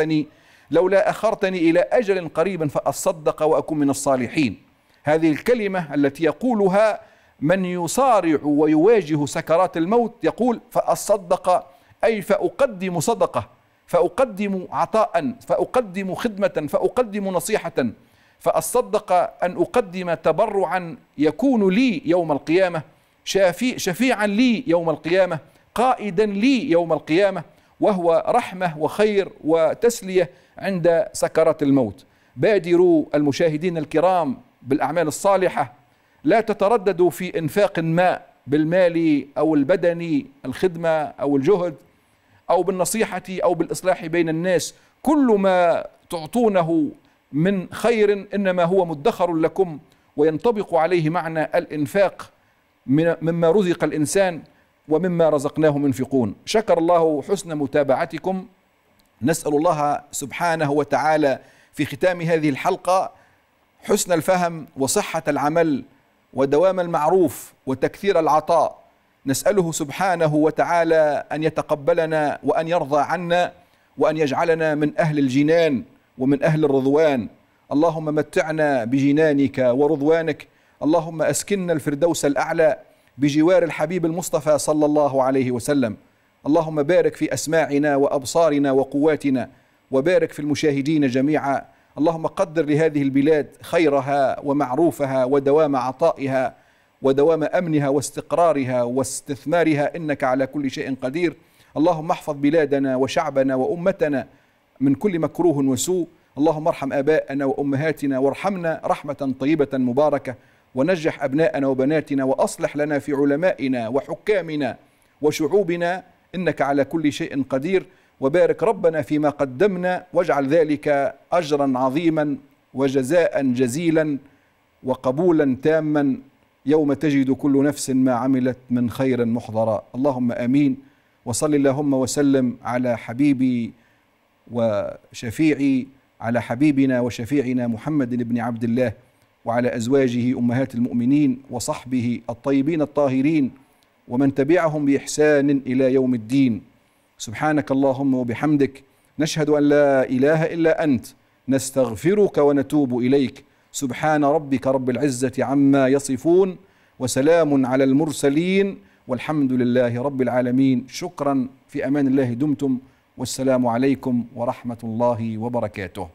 [SPEAKER 2] أخرتني إلى أجل قريب فأصدق وأكون من الصالحين. هذه الكلمة التي يقولها من يصارع ويواجه سكرات الموت يقول: فأصدق أي فأقدم صدقة، فأقدم عطاء، فأقدم خدمة، فأقدم نصيحة، فأصدق أن أقدم تبرعا يكون لي يوم القيامة، شفيعا لي يوم القيامة، قائدا لي يوم القيامة، وهو رحمة وخير وتسلية عند سكرات الموت. بادروا المشاهدين الكرام بالأعمال الصالحة، لا تترددوا في إنفاق ما بالمال أو البدني، الخدمة أو الجهد أو بالنصيحة أو بالإصلاح بين الناس. كل ما تعطونه من خير إنما هو مدخر لكم، وينطبق عليه معنى الإنفاق مما رزق الإنسان ومما رزقناهم ينفقون. شكر الله حسن متابعتكم. نسأل الله سبحانه وتعالى في ختام هذه الحلقة حسن الفهم وصحة العمل ودوام المعروف وتكثير العطاء. نسأله سبحانه وتعالى أن يتقبلنا وأن يرضى عنا وأن يجعلنا من أهل الجنان ومن أهل الرضوان. اللهم متعنا بجنانك ورضوانك، اللهم أسكننا الفردوس الأعلى بجوار الحبيب المصطفى صلى الله عليه وسلم. اللهم بارك في أسماعنا وأبصارنا وقواتنا، وبارك في المشاهدين جميعا. اللهم قدر لهذه البلاد خيرها ومعروفها ودوام عطائها ودوام أمنها واستقرارها واستثمارها، إنك على كل شيء قدير. اللهم احفظ بلادنا وشعبنا وأمتنا من كل مكروه وسوء. اللهم ارحم آباءنا وأمهاتنا وارحمنا رحمة طيبة مباركة، ونجح أبناءنا وبناتنا، وأصلح لنا في علمائنا وحكامنا وشعوبنا، إنك على كل شيء قدير. وبارك ربنا فيما قدمنا، واجعل ذلك أجرا عظيما وجزاء جزيلا وقبولا تاما يوم تجد كل نفس ما عملت من خير محضرا. اللهم آمين. وصل اللهم وسلم على حبيبي وشفيعي، على حبيبنا وشفيعنا محمد بن عبد الله، وعلى أزواجه أمهات المؤمنين وصحبه الطيبين الطاهرين ومن تبعهم بإحسان إلى يوم الدين. سبحانك اللهم وبحمدك، نشهد أن لا إله إلا أنت، نستغفرك ونتوب إليك. سبحان ربك رب العزة عما يصفون، وسلام على المرسلين، والحمد لله رب العالمين. شكرا، في أمان الله دمتم، والسلام عليكم ورحمة الله وبركاته.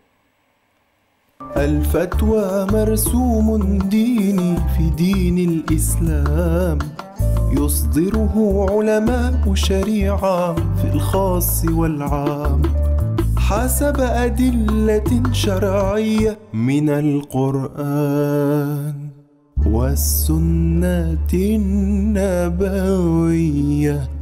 [SPEAKER 1] الفتوى مرسوم ديني في دين الإسلام، يصدره علماء شريعة في الخاص والعام، حسب أدلة شرعية من القرآن والسنة النبوية.